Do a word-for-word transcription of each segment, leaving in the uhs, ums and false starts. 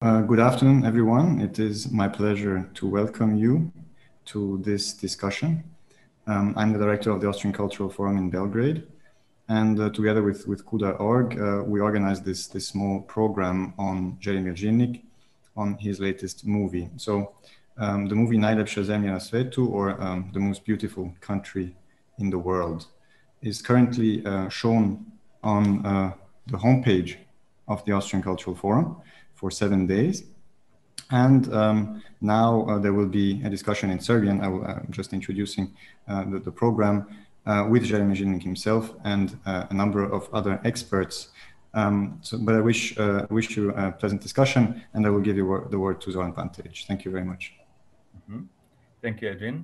Uh, good afternoon, everyone. It is my pleasure to welcome you to this discussion. Um, I'm the director of the Austrian Cultural Forum in Belgrade, and uh, together with, with Kuda dot org, uh, we organized this, this small program on Jeremir Žilnik, on his latest movie. So um, the movie Najlepša zemlja na svetu, or um, The Most Beautiful Country in the World, is currently uh, shown on uh, the homepage of the Austrian Cultural Forum for seven days. And um, now uh, there will be a discussion in Serbian. I will, uh, just introducing uh, the, the program uh, with Jeremir Žilnik himself and uh, a number of other experts. Um, so, but I wish, uh, wish you a pleasant discussion, and I will give you wor the word to Zoran Pantević. Thank you very much. Mm-hmm. Thank you, Edwin.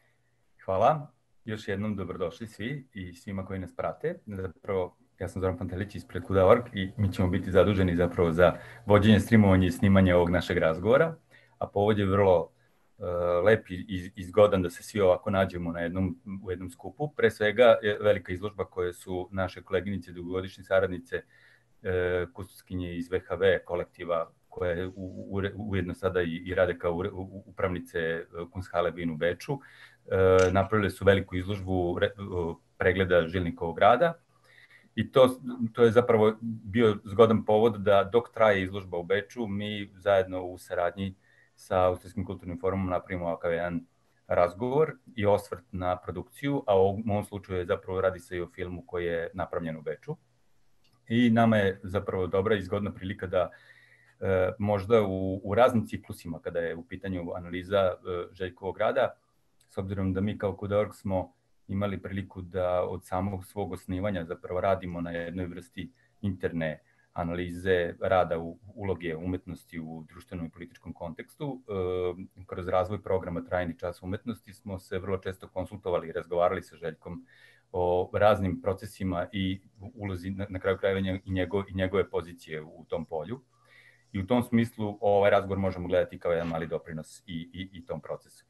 Hvala. Još jednom dobrodošli svi i svima koji nas prate. Zapravo, ja sam Zoran Pantelić ispred Kuda dot org i mi ćemo biti zaduženi zapravo za vođenje, streamovanje i snimanje ovog našeg razgovora. A povod je vrlo uh, lep i, i zgodan da se svi ovako nađemo na jednom, u jednom skupu. Pre svega je velika izložba koje su naše koleginice, dugogodišnje saradnice, uh, kustoskinje iz V H V kolektiva, koje u, u, ujedno sada i, i rade kao u, upravnice Kunsthalle Wien u Beču. Uh, napravili su veliku izložbu re, uh, pregleda Žilnikovog rada. I to, to je zapravo bio zgodan povod da dok traje izložba u Beču, mi zajedno u saradnji sa Austrijskim kulturnim forumom napravimo ovakav jedan razgovor i osvrt na produkciju, a u ovom slučaju je zapravo radi se i o filmu koji je napravljen u Beču. I nama je zapravo dobra i zgodna prilika da e, možda u, u raznim ciklusima, kada je u pitanju analiza e, Željkovog rada, s obzirom da mi kao Kuda dot org smo imali priliku da od samog svog osnivanja zapravo radimo na jednoj vrsti interne analize rada u uloge umetnosti u društvenom i političkom kontekstu. E, kroz razvoj programa Trajni čas umetnosti smo se vrlo često konsultovali i razgovarali sa Željkom o raznim procesima i ulozi na, na kraju krajeva i, njego, i njegove pozicije u tom polju. I u tom smislu ovaj razgovor možemo gledati kao jedan mali doprinos i, i, i tom procesu.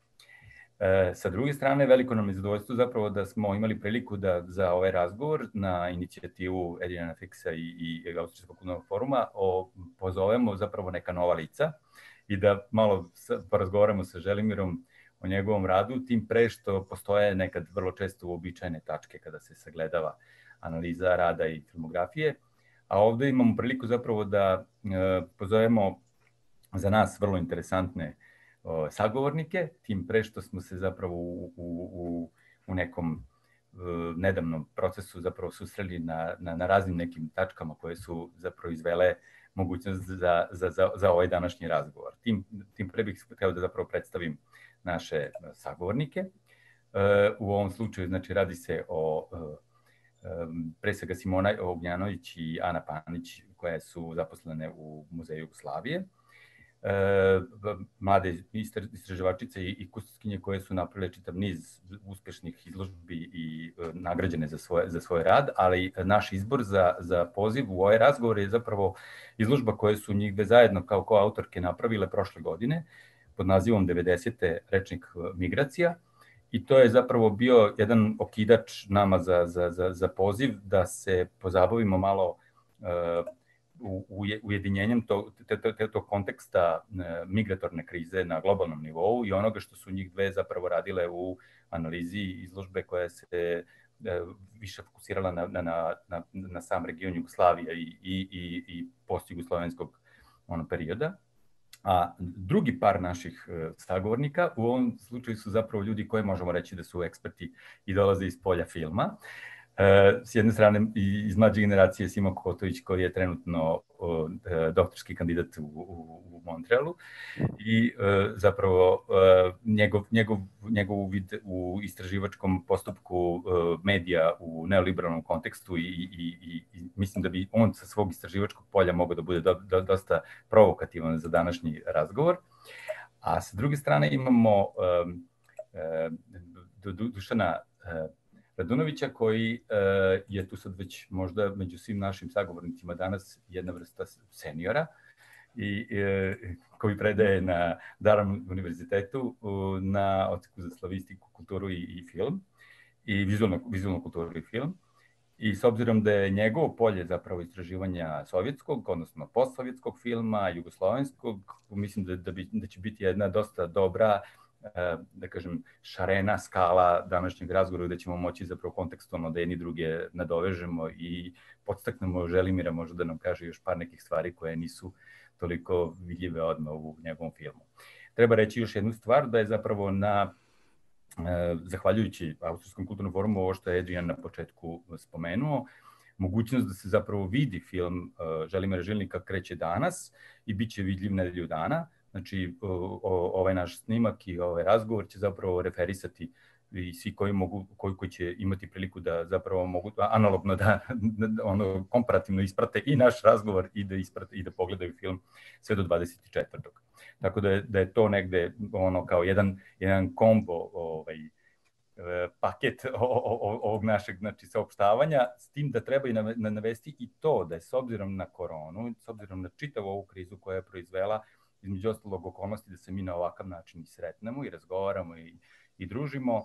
E, sa druge strane, veliko nam je zadovoljstvo zapravo da smo imali priliku da za ovaj razgovor na inicijativu Edina Fixa i, i Austrijskog kulturnog foruma o, pozovemo zapravo neka nova lica i da malo sa, porazgovaramo sa Želimirom o njegovom radu, tim pre što postoje nekad vrlo često uobičajene tačke kada se sagledava analiza rada i filmografije, a ovde imamo priliku zapravo da e, pozovemo za nas vrlo interesantne o, sagovornike, tim pre što smo se zapravo u, u, u, u nekom e, nedavnom procesu zapravo susreli na, na, na raznim nekim tačkama koje su zapravo izvele mogućnost za, za, za, za ovaj današnji razgovor. Tim, tim pre bih htio da zapravo predstavim naše sagovornike. E, u ovom slučaju, znači, radi se o e, pre svega Simona Ognjanović i Ana Panić, koje su zaposlene u Muzeju Jugoslavije. E, mlade istraživačice i, i kustoskinje koje su napravile čitav niz uspešnih izložbi i e, nagrađene za svoj, za svoj rad, ali naš izbor za, za poziv u ovaj razgovor je zapravo izložba koje su njih dve zajedno kao koautorke napravile prošle godine pod nazivom devedesete rečnik migracija. I to je zapravo bio jedan okidač nama za, za, za, za poziv da se pozabavimo malo uh, u, ujedinjenjem tog, te, te, tog konteksta uh, migratorne krize na globalnom nivou i onoga što su njih dve zapravo radile u analizi izložbe koja se uh, više fokusirala na, na, na, na sam region Jugoslavije i, i, i, i post-jugoslovenskog ono perioda. A drugi par naših sagovornika u ovom slučaju su zapravo ljudi koji možemo reći da su eksperti i dolaze iz polja filma. S jedne strane iz mlađe generacije Simo Kotović koji je trenutno doktorski kandidat u, u, u Montrealu i zapravo njegov, njegov, njegov uvid u istraživačkom postupku medija u neoliberalnom kontekstu i, i, i, i mislim da bi on sa svog istraživačkog polja mogao da bude do, do, dosta provokativan za današnji razgovor. A sa druge strane imamo um, um, Dušana um, Radunovića koji uh, je tu sad već možda među svim našim sagovornicima danas jedna vrsta seniora i uh, koji predaje na Durham univerzitetu uh, na odseku za slavistiku, kulturu i, i film i vizualnu, vizualnu kulturu i film. I s obzirom da je njegovo polje zapravo istraživanja sovjetskog, odnosno postsovjetskog filma, jugoslovenskog, mislim da, da, bi, da će biti jedna dosta dobra, da kažem, šarena skala današnjeg razgovora, gde ćemo moći zapravo kontekstualno da jedni druge nadovežemo i podstaknemo Želimira možda da nam kaže još par nekih stvari koje nisu toliko vidljive odmah u njegovom filmu. Treba reći još jednu stvar, da je zapravo na zahvaljujući Austrijskom kulturnom forumu, ovo što je Adrian na početku spomenuo, mogućnost da se zapravo vidi film Želimira Žilnika kreće danas i bit će vidljiv nedelju dana. Znači, ovaj naš snimak i ovaj razgovor će zapravo referisati i svi koji mogu, koji, koji će imati priliku da zapravo mogu analogno da, da ono komparativno isprate i naš razgovor i da isprate i da pogledaju film sve do dvadeset četvrtog Tako da je, da je to negde ono kao jedan jedan kombo ovaj paket ovog našeg, znači, saopštavanja, s tim da treba i navesti i to da je s obzirom na koronu, s obzirom na čitavu ovu krizu koja je proizvela između ostalog okolnosti da se mi na ovakav način i sretnemo i razgovaramo i, i družimo.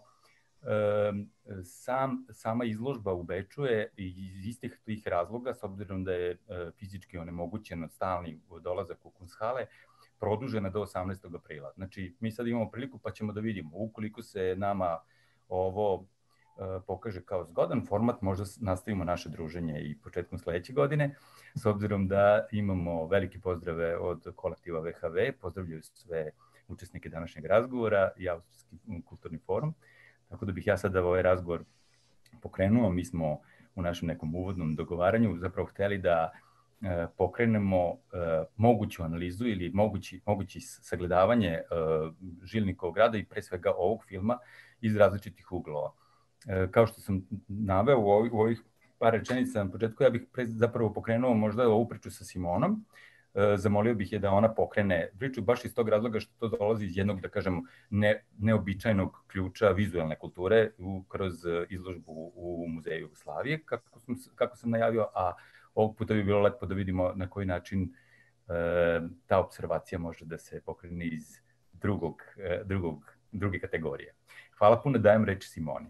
Sam, sama izložba u Beču je iz istih tih razloga, s obzirom da je fizički onemogućen stalni dolazak u Kunsthale, produžena do osamnaestog aprila Znači, mi sad imamo priliku pa ćemo da vidimo. Ukoliko se nama ovo pokaže kao zgodan format, možda nastavimo naše druženje i početkom sledeće godine, s obzirom da imamo velike pozdrave od kolektiva V H V, pozdravljaju sve učesnike današnjeg razgovora i Austrijski kulturni forum. Tako da bih ja sada ovaj razgovor pokrenuo. Mi smo u našem nekom uvodnom dogovaranju zapravo hteli da e, pokrenemo e, moguću analizu ili mogući, mogući sagledavanje e, Žilnikovog rada i pre svega ovog filma iz različitih uglova. E, kao što sam naveo u ovih, u ovih par rečenica na početku, ja bih pre, zapravo pokrenuo možda ovu priču sa Simonom. E, zamolio bih je da ona pokrene priču baš iz tog razloga što to dolazi iz jednog, da kažem, ne, neobičajnog ključa vizualne kulture u, kroz izložbu u Muzeju Jugoslavije, kako sam, kako sam najavio, a ovog puta bi bilo lepo da vidimo na koji način e, ta observacija može da se pokrene iz drugog, e, drugog, druge kategorije. Hvala puno, dajem reč Simoni.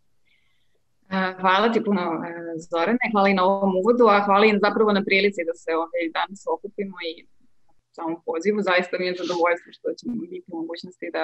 Hvala ti puno, Zorane, hvala i na ovom uvodu, a hvala i zapravo na prilici da se ovaj danas okupimo i samom pozivu. Zaista mi je zadovoljstvo što ćemo biti u mogućnosti da,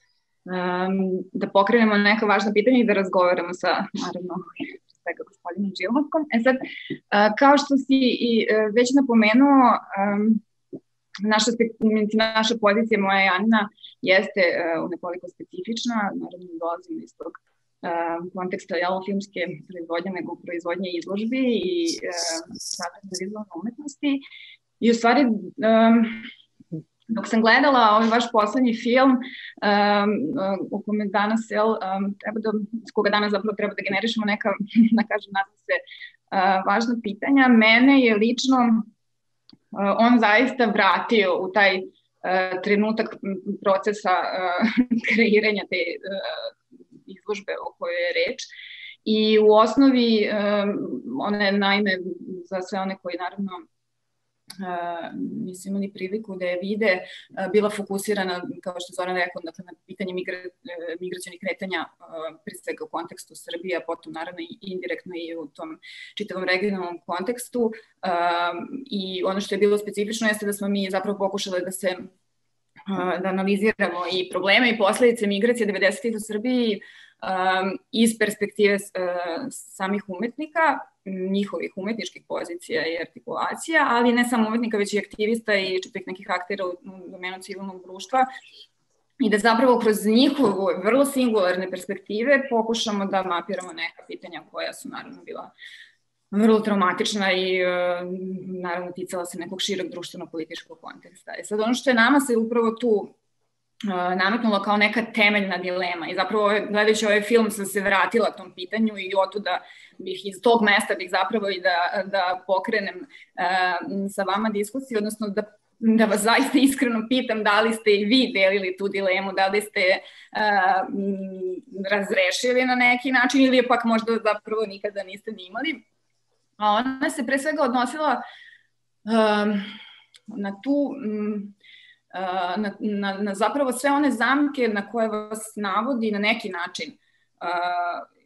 um, da pokrenemo neka važna pitanja i da razgovaramo sa, naravno, svega gospodinom Žilnikom. E sad, uh, kao što si i uh, već napomenuo, um, naša, naša pozicija, moja i Anina, jeste uh, nekoliko specifična, naravno dolazimo iz tog konteksta jel, filmske proizvodnje, nego proizvodnje izložbi i sadržaja vizualne umetnosti. I u stvari, um, dok sam gledala ovaj vaš poslednji film, um, u kome danas, jel, um, treba da, s koga danas zapravo treba da generišemo neka, da kažem, nadam se, uh, važna pitanja, mene je lično uh, on zaista vratio u taj uh, trenutak procesa uh, kreiranja te uh, izložbe o kojoj je reč. I u osnovi, um, one, naime, za sve one koji naravno uh, nisu imali priliku da je vide, uh, bila fokusirana, kao što Zoran rekao, dakle, na pitanje migra, uh, migracionih kretanja, uh, pre svega u kontekstu Srbije, a potom naravno i indirektno i u tom čitavom regionalnom kontekstu. Uh, I ono što je bilo specifično jeste da smo mi zapravo pokušali da se da analiziramo i probleme i posledice migracije devedesetih u Srbiji um, iz perspektive uh, samih umetnika, njihovih umetničkih pozicija i artikulacija, ali ne samo umetnika, već i aktivista i čitavih nekih aktera u domenu civilnog društva i da zapravo kroz njihove vrlo singularne perspektive pokušamo da mapiramo neka pitanja koja su naravno bila vrlo traumatična i naravno ticala se nekog širog društveno-političkog konteksta. I sad ono što je nama se upravo tu nametnulo kao neka temeljna dilema i zapravo gledajući ovaj film sam se vratila tom pitanju i otuda bih iz tog mesta bih zapravo i da, da pokrenem sa vama diskusiju, odnosno da da vas zaista iskreno pitam da li ste i vi delili tu dilemu, da li ste uh, razrešili na neki način ili je pak možda zapravo nikada niste ni imali. A ona se pre svega odnosila uh, na tu, um, uh, na, na, na zapravo sve one zamke na koje vas navodi na neki način uh,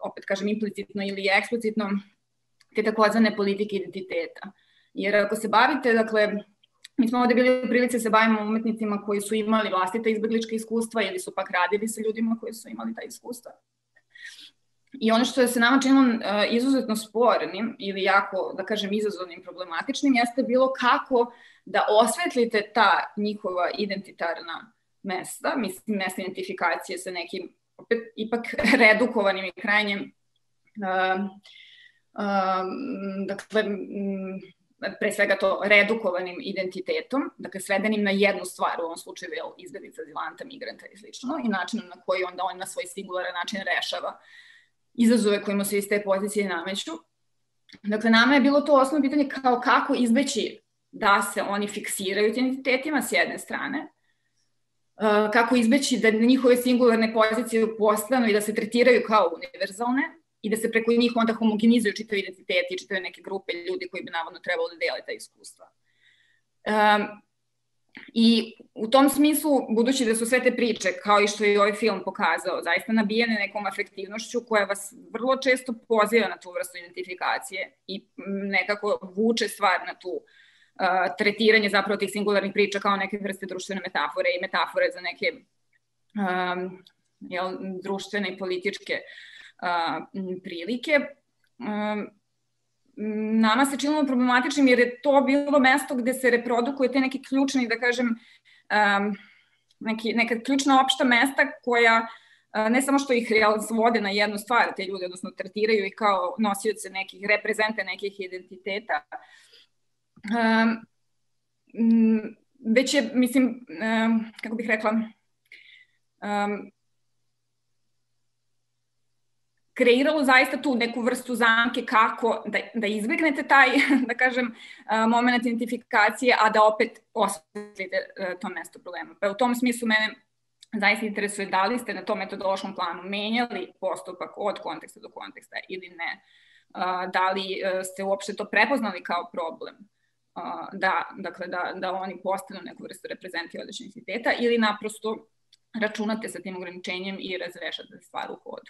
opet kažem implicitno ili eksplicitno, te takozvane politike identiteta. Jer ako se bavite, dakle, mi smo ovde bili u prilici se bavimo umetnicima koji su imali vlastita izbeglička iskustva ili su pak radili sa ljudima koji su imali ta iskustva. I ono što je se nama činilo uh, izuzetno spornim ili jako, da kažem, izazovnim, problematičnim, jeste bilo kako da osvetlite ta njihova identitarna mesta, mislim, mesta identifikacije sa nekim, opet, ipak redukovanim i krajnjem, uh, uh, dakle, um, pre svega to redukovanim identitetom, dakle svedenim na jednu stvar, u ovom slučaju je izbeglica, azilanta, migranta i slično, i načinom na koji onda on na svoj singularan način rešava izazove kojima se iz te pozicije nameću. Dakle, nama je bilo to osnovno pitanje kao kako izbeći da se oni fiksiraju identitetima s jedne strane, kako izbeći da njihove singularne pozicije postanu i da se tretiraju kao univerzalne i da se preko njih onda homogenizuju čitave identiteti i čitave neke grupe ljudi koji bi navodno trebalo da dele ta iskustva. Um, I u tom smislu, budući da su sve te priče, kao i što je ovaj film pokazao, zaista nabijene nekom afektivnošću koja vas vrlo često poziva na tu vrstu identifikacije i nekako vuče stvar na tu uh, tretiranje zapravo tih singularnih priča kao neke vrste društvene metafore i metafore za neke um, jel, društvene i političke uh, prilike. Um, Nama se činilo problematičnim jer je to bilo mesto gde se reprodukuje te neki ključni, da kažem, um, neki, neka ključna opšta mesta koja uh, ne samo što ih svode na jednu stvar, te ljude, odnosno tretiraju ih kao nosioce nekih, reprezente nekih identiteta, um, već je, mislim, um, kako bih rekla, um, kreiralo zaista tu neku vrstu zamke kako da, da izbegnete taj, da kažem, moment identifikacije, a da opet osvetlite to mesto problema. Pa u tom smislu mene zaista interesuje da li ste na tom metodološkom planu menjali postupak od konteksta do konteksta ili ne. Da li ste uopšte to prepoznali kao problem, da, dakle, da, da oni postanu neku vrstu reprezentativnog identiteta ili naprosto računate sa tim ograničenjem i razrešate stvar u hodu.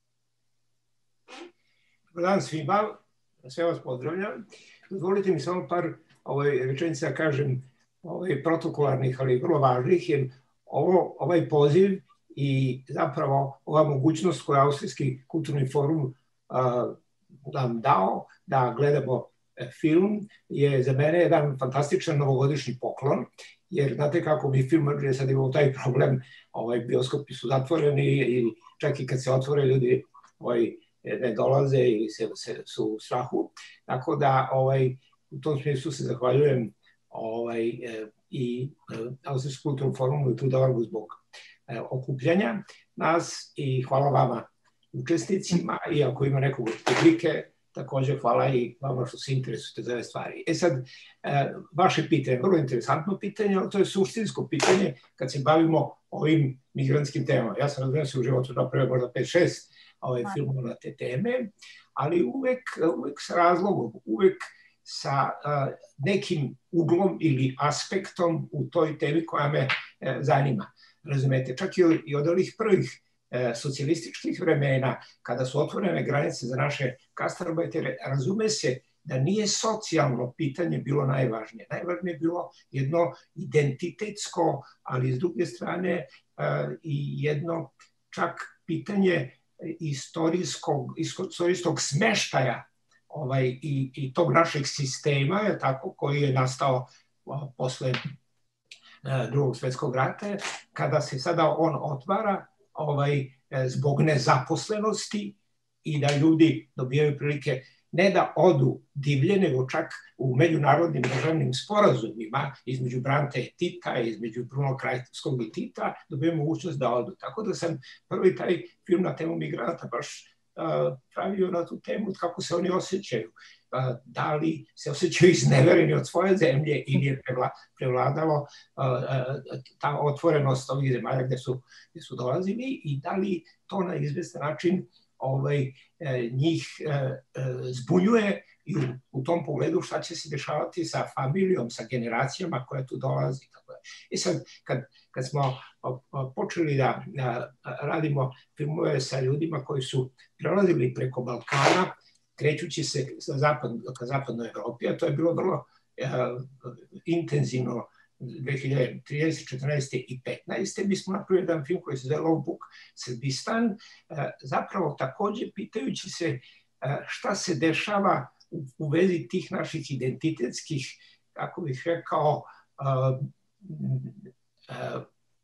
Dobar dan svima, sve vas pozdravljam. Dozvolite mi samo par ovaj, rečenica, kažem, ovaj, protokolarnih, ali vrlo važnih, jer ovo, ovaj poziv i zapravo ova mogućnost koju Austrijski kulturni forum a, nam dao da gledamo film je za mene jedan fantastičan novogodišnji poklon, jer znate kako mi filmari sad imamo taj problem, ovaj, bioskopi su zatvoreni i čak i kad se otvore ljudi ovaj, ne dolaze ili se, se, su u strahu. Tako da ovaj, u tom smislu se zahvaljujem ovaj, e, i e, Austrijskom kulturnom forumu i Kluda zbog e, okupljanja nas i hvala vama učesnicima i ako ima nekog publike, također hvala i vama što se interesujete za ove stvari. E sad, e, vaše pitanje, vrlo interesantno pitanje, ali to je suštinsko pitanje kad se bavimo ovim migrantskim temama. Ja sam razumio se u životu napravio možda pet šest ovaj film na te teme, ali uvek, uvek sa razlogom, uvek sa uh, nekim uglom ili aspektom u toj temi koja me uh, zanima. Razumete, čak i od, i od ovih prvih uh, socijalističkih vremena, kada su otvorene granice za naše gastarbajtere, razume se da nije socijalno pitanje bilo najvažnije. Najvažnije je bilo jedno identitetsko, ali s druge strane uh, i jedno čak pitanje istorijskog, istorijskog smeštaja ovaj, i, i tog našeg sistema, je tako, koji je nastao a, posle a, drugog svjetskog rata, kada se sada on otvara ovaj, zbog nezaposlenosti i da ljudi dobijaju prilike ne da odu divlje, nego čak u međunarodnim državnim sporazumima između Branta i Tita, između Bruno Kreiskovskog i Tita, dobijaju mogućnost da odu. Tako da sam prvi taj film na temu migranata baš uh, pravio na tu temu kako se oni osjećaju. Uh, da li se osjećaju iznevereni od svoje zemlje ili je prevla, prevladalo uh, uh, ta otvorenost ovih zemalja gde su, gde su dolazili i da li to na izvestan način ovaj, njih zbunjuje i u, u tom pogledu šta će se dešavati sa familijom, sa generacijama koja tu dolazi. I sad, kad, kad smo počeli da, da radimo filmove sa ljudima koji su prelazili preko Balkana, krećući se za zapad, ka zapadnoj Evropi, a to je bilo vrlo uh, intenzivno dve hiljade trinaeste, četrnaeste i petnaeste. Mi smo napravili jedan film koji se zove Low Book Srbistan, uh, zapravo takođe pitajući se uh, šta se dešava u, u vezi tih naših identitetskih, kako bih rekao, uh, uh,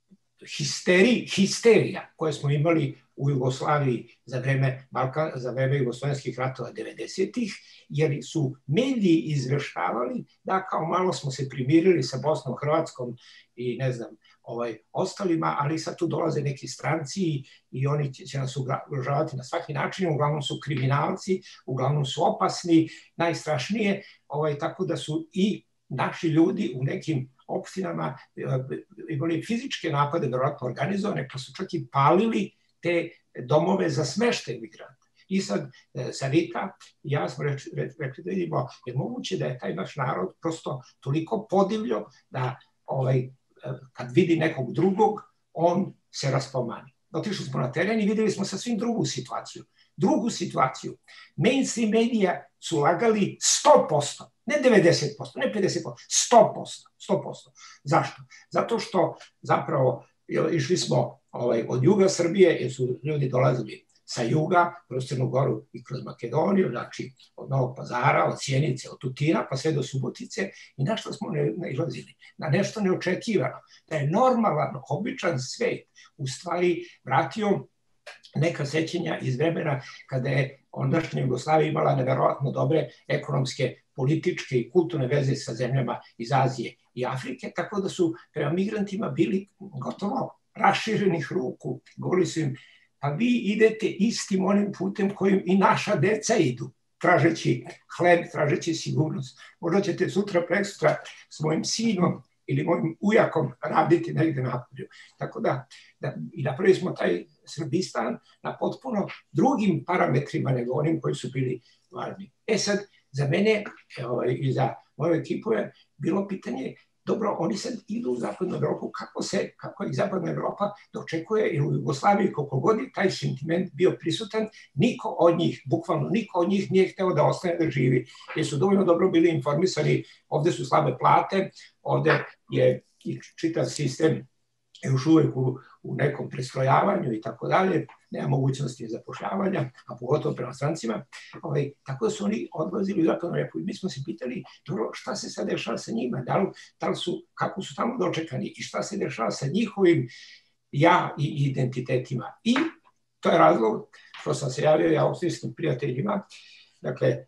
histeri, histerija koje smo imali u Jugoslaviji za vreme, Balkan, za vreme jugoslovenskih ratova devedesetih, jer su mediji izveštavali da kao malo smo se primirili sa Bosnom, Hrvatskom i ne znam, ovaj, ostalima, ali sad tu dolaze neki stranci i oni će nas ugrožavati na svaki način, uglavnom su kriminalci, uglavnom su opasni, najstrašnije, ovaj, tako da su i naši ljudi u nekim opštinama imali fizičke napade, verovatno organizovane, pa su čak i palili te domove za smeštaj migranta. I sad Sarita i ja smo rekli da vidimo, je moguće da je taj naš narod prosto toliko podivljio da ovaj, kad vidi nekog drugog, on se raspomani. Otišli smo na teren i videli smo sasvim drugu situaciju. Drugu situaciju. Mainstream medija su lagali sto posto, ne devedeset posto, ne pedeset posto, sto posto. sto posto. Zašto? Zato što zapravo išli smo ovaj, od juga Srbije, jer su ljudi dolazili sa juga, kroz Crnu Goru i kroz Makedoniju, znači od Novog Pazara, od Sjenice, od Tutina, pa sve do Subotice, i na što smo nailazili? Na nešto neočekivano. Da je normalan, običan svet u stvari vratio neka sećenja iz vremena kada je ondašnja Jugoslavija imala neverovatno dobre ekonomske, političke i kulturne veze sa zemljama iz Azije i Afrike, tako da su prema migrantima bili gotovo raširenih ruku. Govorili su im, pa vi idete istim onim putem kojim i naša deca idu, tražeći hleb, tražeći sigurnost. Možda ćete sutra, preksutra s mojim sinom ili mojim ujakom raditi negde napolju. Tako da, da i napravili smo taj Srbistan na potpuno drugim parametrima nego onim koji su bili važni. E sad, za mene ovaj, i za moju ekipu je bilo pitanje, dobro, oni sad idu u zapadnu Evropu, kako se, kako ih zapadna Evropa dočekuje, jer u Jugoslaviji koliko god je taj sentiment bio prisutan, niko od njih, bukvalno niko od njih nije hteo da ostane da živi, jer su dovoljno dobro bili informisani, ovde su slabe plate, ovde je i čitav sistem još uvek u, u nekom prestrojavanju i tako dalje, nema mogućnosti zapošljavanja, a pogotovo prema strancima. Ovaj, tako da su oni odlazili u zapadnu Evropu i mi smo se pitali, dobro, šta se sad dešava sa njima, da li, da li su, kako su tamo dočekani i šta se dešava sa njihovim ja i identitetima. I to je razlog što sam se javio ja austrijskim prijateljima, dakle,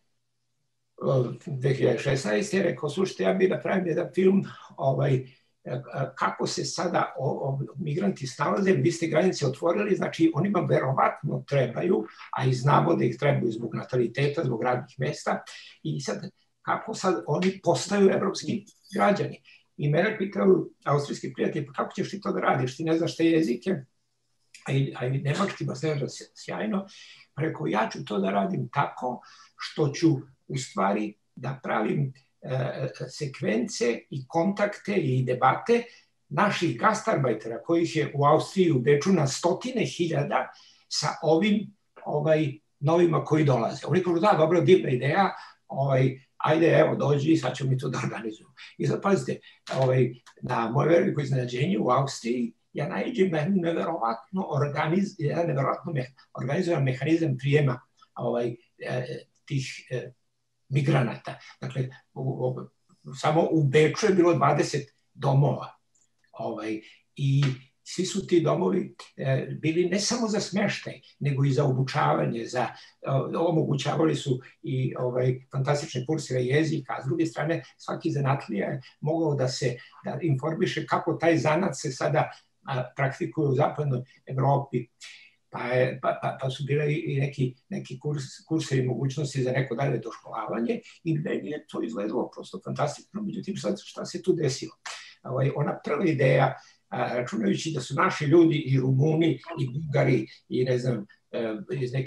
dve hiljade šesnaeste. rekao, slušajte, ja bih napravim jedan film, ovaj, kako se sada o, o, migranti snalaze, vi ste granice otvorili, znači onima verovatno trebaju, a i znamo da ih trebaju zbog nataliteta, zbog radnih mesta, i sad kako sad oni postaju evropski građani. I mene pitaju austrijski prijatelji, pa kako ćeš ti to da radiš, ti ne znaš te jezike, a i, a i nemački baš ne znaš sjajno, pa rekao, ja ću to da radim tako što ću u stvari da pravim sekvence i kontakte i debate naših gastarbajtera, kojih je u Austriji, u Beču na stotine hiljada, sa ovim ovaj, novima koji dolaze. Oni kažu, da, dobro, divna ideja, ovaj, ajde, evo, dođi i sad ćemo mi to da organizujemo. I sad, pazite, ovaj, na moje veliko iznenađenje u Austriji, ja naiđem na jednu neverovatno, organiz, jedan neverovatno me, organizovan mehanizam prijema ovaj, tih migranata. Dakle, u, u, samo u Beču je bilo dvadeset domova. Ovaj, I svi su ti domovi e, bili ne samo za smeštaj, nego i za obučavanje, za, o, omogućavali su i ovaj, fantastične kurseve jezika, a s druge strane svaki zanatlija je mogao da se da informiše kako taj zanat se sada a, praktikuje u zapadnoj Evropi. Pa, je, pa, pa, pa su bile i neki, neki kurs, kurse i mogućnosti za neko dalje doškolavanje i meni je to izgledalo prosto fantastično. Međutim, sad šta se tu desilo? Ovaj, ona prva ideja, a, računajući da su naši ljudi i Rumuni i Bugari i ne znam, iz nekih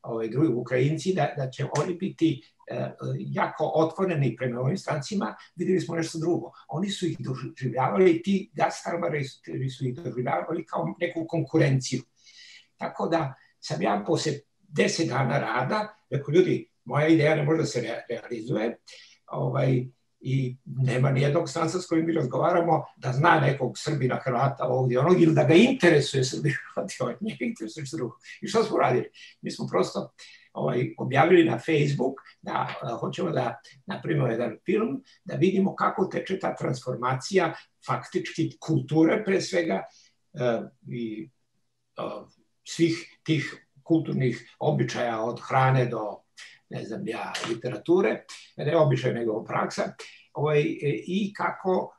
ovaj, drugi Ukrajinci, da, da će oni biti e, jako otvoreni prema ovim strancima, vidjeli smo nešto drugo. Oni su ih doživljavali, ti gastarmari su ih doživljavali kao neku konkurenciju. Tako da sam ja posle deset dana rada, rekao, ljudi, moja ideja ne može da se re, realizuje, ovaj, i nema nijednog stranca s kojim mi razgovaramo da zna nekog Srbina, Hrvata ovdje, onog, ili da ga interesuje Srbina, ovaj, njega interesuje što drugo. I što smo radili? Mi smo prosto ovaj, objavili na Facebook da a, hoćemo da napravimo jedan film, da vidimo kako teče ta transformacija faktički kulture pre svega a, i a, svih tih kulturnih običaja od hrane do, ne znam ja, literature, ne običaj nego praksa, ovaj, i kako,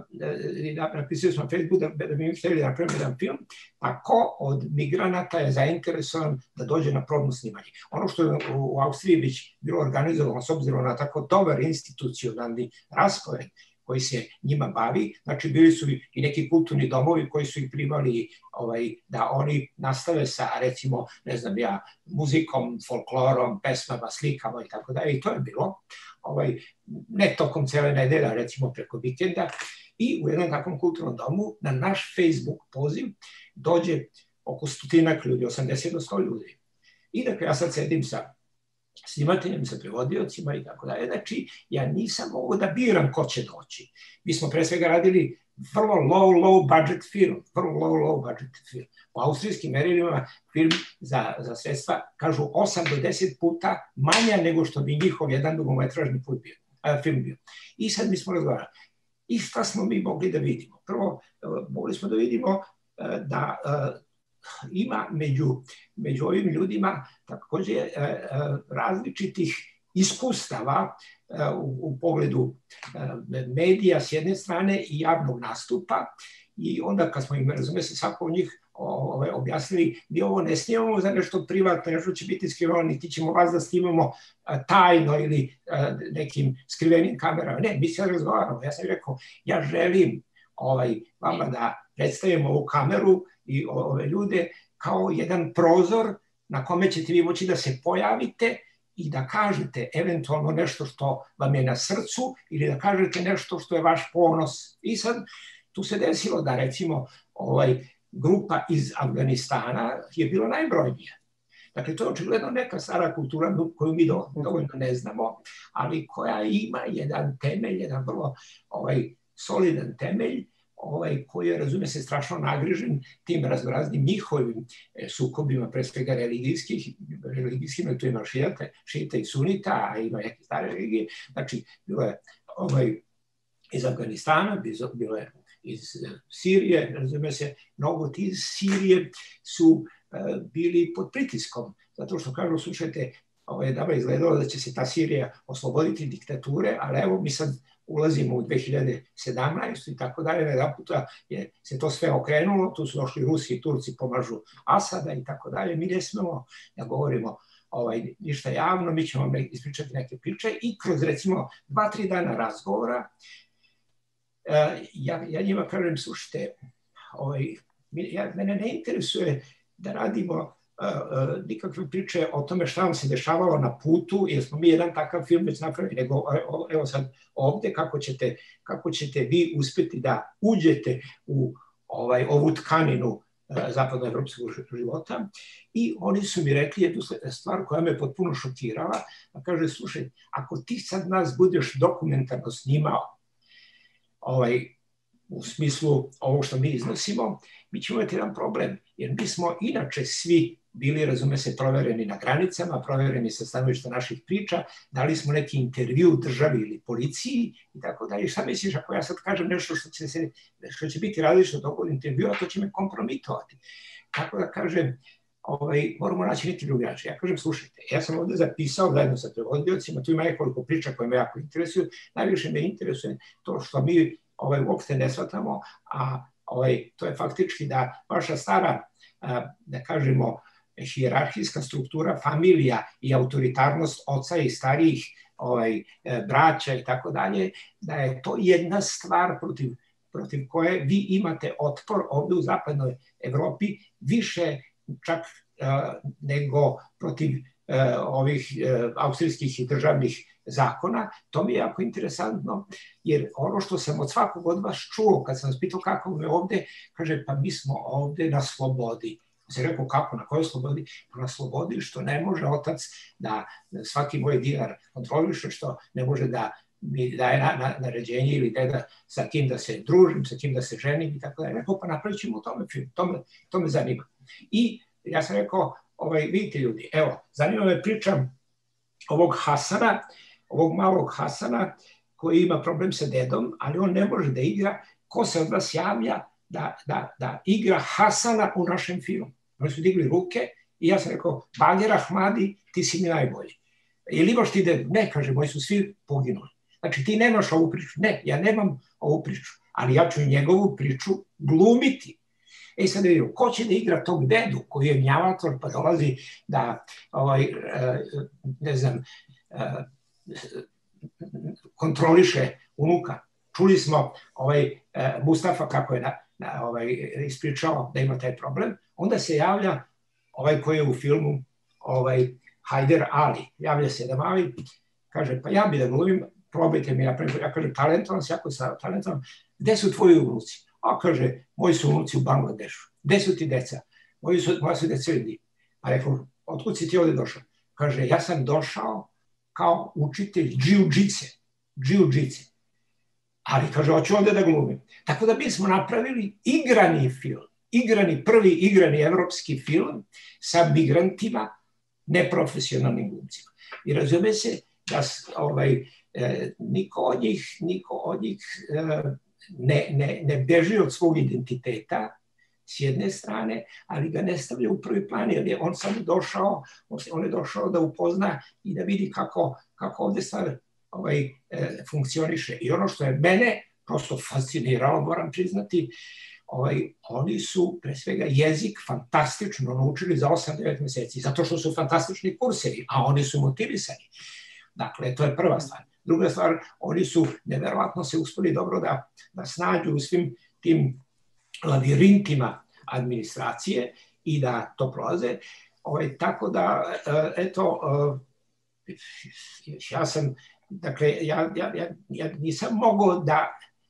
uh, napisali smo na Facebooku da, da bi mi htjeli da napravimo jedan film, pa ko od migranata je zainteresovan da dođe na probno snimanje. Ono što je u Austriji već bilo organizovano s obzirom na tako dobar institucionalni raspored koji se njima bavi, znači bili su i neki kulturni domovi koji su ih primali ovaj, da oni nastave sa, recimo, ne znam ja, muzikom, folklorom, pesmama, slikama i tako dalje. I to je bilo, ovaj, ne tokom cele nedelja, recimo preko vikenda. I u jednom takvom kulturnom domu na naš Facebook poziv dođe oko stotinak ljudi, osamdeset do sto ljudi. I dakle, ja sad sedim sa snimateljem, sa prevodiocima i tako dalje. Znači, ja nisam mogao da biram ko će doći. Mi smo pre svega radili vrlo low, low budget film. Vrlo low, low budget film. U austrijskim merilima film za, za sredstva kažu osam do deset puta manja nego što bi njihov jedan dugometražni put bio, a, film bio. I sad mi smo razgovarali. I šta smo mi mogli da vidimo? Prvo, mogli smo da vidimo da ima među, među ovim ljudima također e, e, različitih iskustava e, u, u pogledu e, medija s jedne strane i javnog nastupa. I onda kad smo im, razume se, svako od njih ove, objasnili, mi ovo ne snimamo za nešto privatno, nešto će biti skriveno, niti ćemo vas da snimamo a, tajno ili a, nekim skrivenim kamerama. Ne, mi se razgovaramo. Ja sam rekao, ja želim ovaj, vama da predstavimo ovu kameru i ove ljude kao jedan prozor na kome ćete vi moći da se pojavite i da kažete eventualno nešto što vam je na srcu ili da kažete nešto što je vaš ponos. I sad tu se desilo da recimo ovaj, grupa iz Afganistana je bila najbrojnija. Dakle, to je očigledno neka stara kultura koju mi dovoljno ne znamo, ali koja ima jedan temelj, jedan vrlo ovaj, solidan temelj, ovaj, koji je, razume se, strašno nagrižen tim raznoraznim njihovim sukobima, pre svega religijskih, religijskih, tu ima šijata, šijita i sunita, a ima neke stare religije. Znači, bilo je ovaj, iz Afganistana, bilo je iz Sirije, razume se, mnogo ti iz Sirije su uh, bili pod pritiskom, zato što kažu, slušajte, ovaj, da bi izgledalo da će se ta Sirija osloboditi diktature, ali evo mi sad ulazimo u dve hiljade sedamnaestu i tako dalje, jedan puta je se to sve okrenulo, tu su došli Rusi i Turci, pomažu Asada i tako dalje, mi ne smemo da govorimo ovaj, ništa javno, mi ćemo ne, ispričati neke priče i kroz recimo dva, tri dana razgovora uh, ja, ja njima kažem, slušajte, ovaj, ja, mene ne interesuje da radimo Uh, uh, nikakve priče o tome šta vam se dešavalo na putu, jer smo mi jedan takav film već napravili, nego uh, evo sad ovde kako ćete, kako ćete vi uspjeti da uđete u ovaj, ovu tkaninu uh, zapadnoevropskog života. I oni su mi rekli jednu stvar koja me potpuno šokirala, a kaže, slušaj, ako ti sad nas budeš dokumentarno snimao, ovaj, u smislu ovo što mi iznosimo, mi ćemo imati jedan problem, jer mi smo inače svi bili, razume se, provereni na granicama, provereni sa stanovišta naših priča, dali smo neki intervju državi ili policiji i tako dalje. Šta misliš ako ja sad kažem nešto što će, se, što će biti različno od ovog intervjua, to će me kompromitovati. Tako da kažem, ovaj, moramo naći neki drugi način. Ja kažem, slušajte, ja sam ovdje zapisao zajedno sa prevodiocima, tu ima nekoliko priča koje me jako interesuju. Najviše me interesuje to što mi ovaj, uopšte ne shvatamo, a ovaj, to je faktički da vaša stara, da kažemo, hijerarhijska struktura, familija i autoritarnost oca i starijih ovaj, braća i tako dalje, da je to jedna stvar protiv, protiv koje vi imate otpor ovdje u zapadnoj Evropi više čak uh, nego protiv ovih austrijskih i državnih zakona. To mi je jako interesantno, jer ono što sam od svakog od vas čuo, kad sam vas pitao kako me ovde, kaže, pa mi smo ovde na slobodi. Se rekao, kako, na kojoj slobodi? Pa na slobodi što ne može otac da svaki moj dinar kontroliše, što ne može da mi daje na, na, naređenje ili deda sa kim da se družim, sa kim da se ženim i tako da. Rekao, pa napravit ćemo u tome film, to me, to me zanima. I ja sam rekao, ovaj, vidite ljudi, evo, zanima me pričam ovog Hasana, ovog malog Hasana koji ima problem sa dedom, ali on ne može da igra. Ko se od vas javlja da, da, da igra Hasana u našem filmu? Oni su digli ruke i ja sam rekao, Bager Ahmadi, ti si mi najbolji. Ili imaš ti dedu? Ne, kaže, moji su svi poginuli. Znači, ti nemaš ovu priču. Ne, ja nemam ovu priču, ali ja ću njegovu priču glumiti. E sad da vidimo, ko će da igra tog dedu koji je gnjavator pa dolazi da, ovaj, ne znam, kontroliše unuka. Čuli smo ovaj, Mustafa kako je na, na, ovaj, ispričao da ima taj problem. Onda se javlja ovaj koji je u filmu ovaj, Hajder Ali. Javlja se da mali, kaže, pa ja bi da glumim, probajte mi napraviti. Ja kažem, talentovan si, jako sam talentovan. Gde su tvoji unuci? A kaže, moji su unuci u Bangladešu. Gde su ti deca? Moji su, moja su deca u Indiji. A rekao, otkud si ti ovde došao? Kaže, ja sam došao kao učitelj džiu-džice. Džiu-džice. Ali, kaže, hoću ovde da glumim. Tako da mi smo napravili igrani film. Igrani, prvi igrani evropski film sa migrantima, neprofesionalnim glumcima. I razume se da ovaj, e, niko od njih, niko od njih e, ne, ne, ne beži od svog identiteta s jedne strane, ali ga ne stavlja u prvi plan, jer je on sam došao, on je došao da upozna i da vidi kako, kako ovde stvar ovaj, e, funkcioniše. I ono što je mene prosto fasciniralo, moram priznati, ovaj, oni su pre svega jezik fantastično naučili za osam devet meseci, zato što su fantastični kursevi, a oni su motivisani. Dakle, to je prva stvar. Druga stvar, oni su neverovatno se uspeli dobro da, da snađu u svim tim lavirintima administracije i da to prolaze. Ovaj, tako da, eto, ja sam, dakle, ja, ja, ja, ja nisam mogao da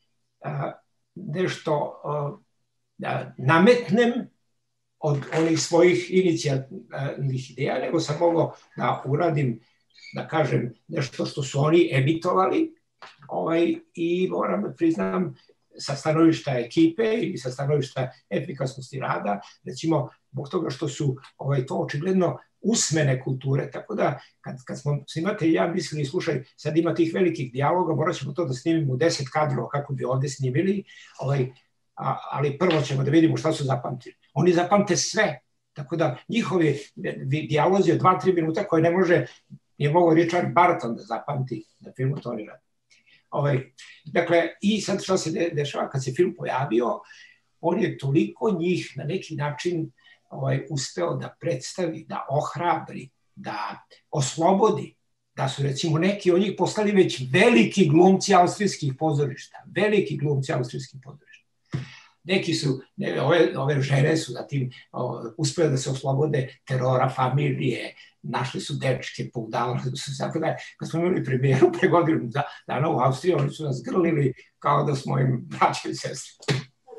nešto da nametnem od onih svojih inicijalnih ideja, nego sam mogao da uradim, da kažem, nešto što su oni emitovali ovaj, i moram da priznam sa stanovišta ekipe i sa stanovišta efikasnosti rada, recimo, zbog toga što su ovaj, to očigledno usmene kulture, tako da kad, kad smo snimate i ja mislili, slušaj, sad ima tih velikih dijaloga, morat ćemo to da snimimo u deset kadrova kako bi ovde snimili, ovaj, a, ali prvo ćemo da vidimo šta su zapamtili. Oni zapamte sve, tako da njihovi dijalozi od dva tri minuta koje ne može, nije mogao Richard Barton da zapamti na filmu, to oni radi. Ovaj, dakle, i sad što se de, dešava, kad se film pojavio, on je toliko njih na neki način ovaj, uspeo da predstavi, da ohrabri, da oslobodi, da su recimo neki od njih postali već veliki glumci austrijskih pozorišta, veliki glumci austrijskih pozorišta. Neki su, ne, ove, ove žene su zatim o, uspele da se oslobode terora familije, našli su dečke, poudavali su se, tako da kad smo imali premijeru pre godinu dana u Austriji, oni su nas grlili kao da smo im braća i sestre.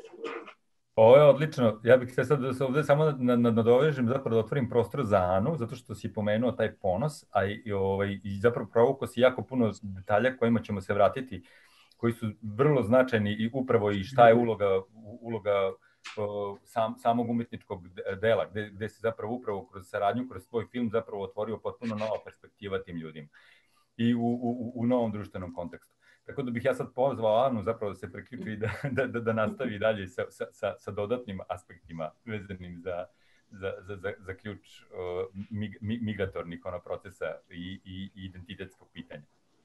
Ovo je odlično. Ja bih htio sad da se ovde samo nadovežem, zapravo da otvorim prostor za Anu, zato što si pomenuo taj ponos, a i, ovaj, i zapravo provukao si jako puno detalja kojima ćemo se vratiti, koji su vrlo značajni i upravo i šta je uloga, uloga uh, sam, samog umetničkog dela, gde, gde se zapravo upravo kroz saradnju, kroz svoj film zapravo otvorio potpuno nova perspektiva tim ljudima i u, u, u novom društvenom kontekstu. Tako da bih ja sad pozvao Anu zapravo da se priključi i da, da, da nastavi dalje sa, sa, sa dodatnim aspektima vezanim za, za, za, za, za ključ uh, mig, migratornih ono, procesa i, i, i identitetskog pitanja.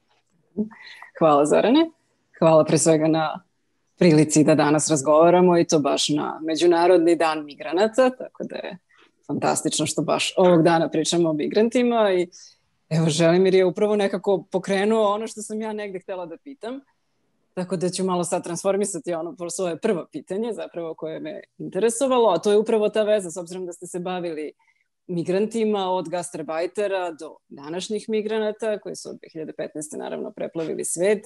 Hvala Zorane. Hvala pre svega na prilici da danas razgovaramo i to baš na Međunarodni dan migranata, tako da je fantastično što baš ovog dana pričamo o migrantima i evo Želimir je upravo nekako pokrenuo ono što sam ja negde htela da pitam, tako da ću malo sad transformisati ono po svoje prvo pitanje zapravo koje me interesovalo, a to je upravo ta veza s obzirom da ste se bavili migrantima od gastarbajtera do današnjih migranata koji su od dve hiljade petnaeste. naravno preplavili svet.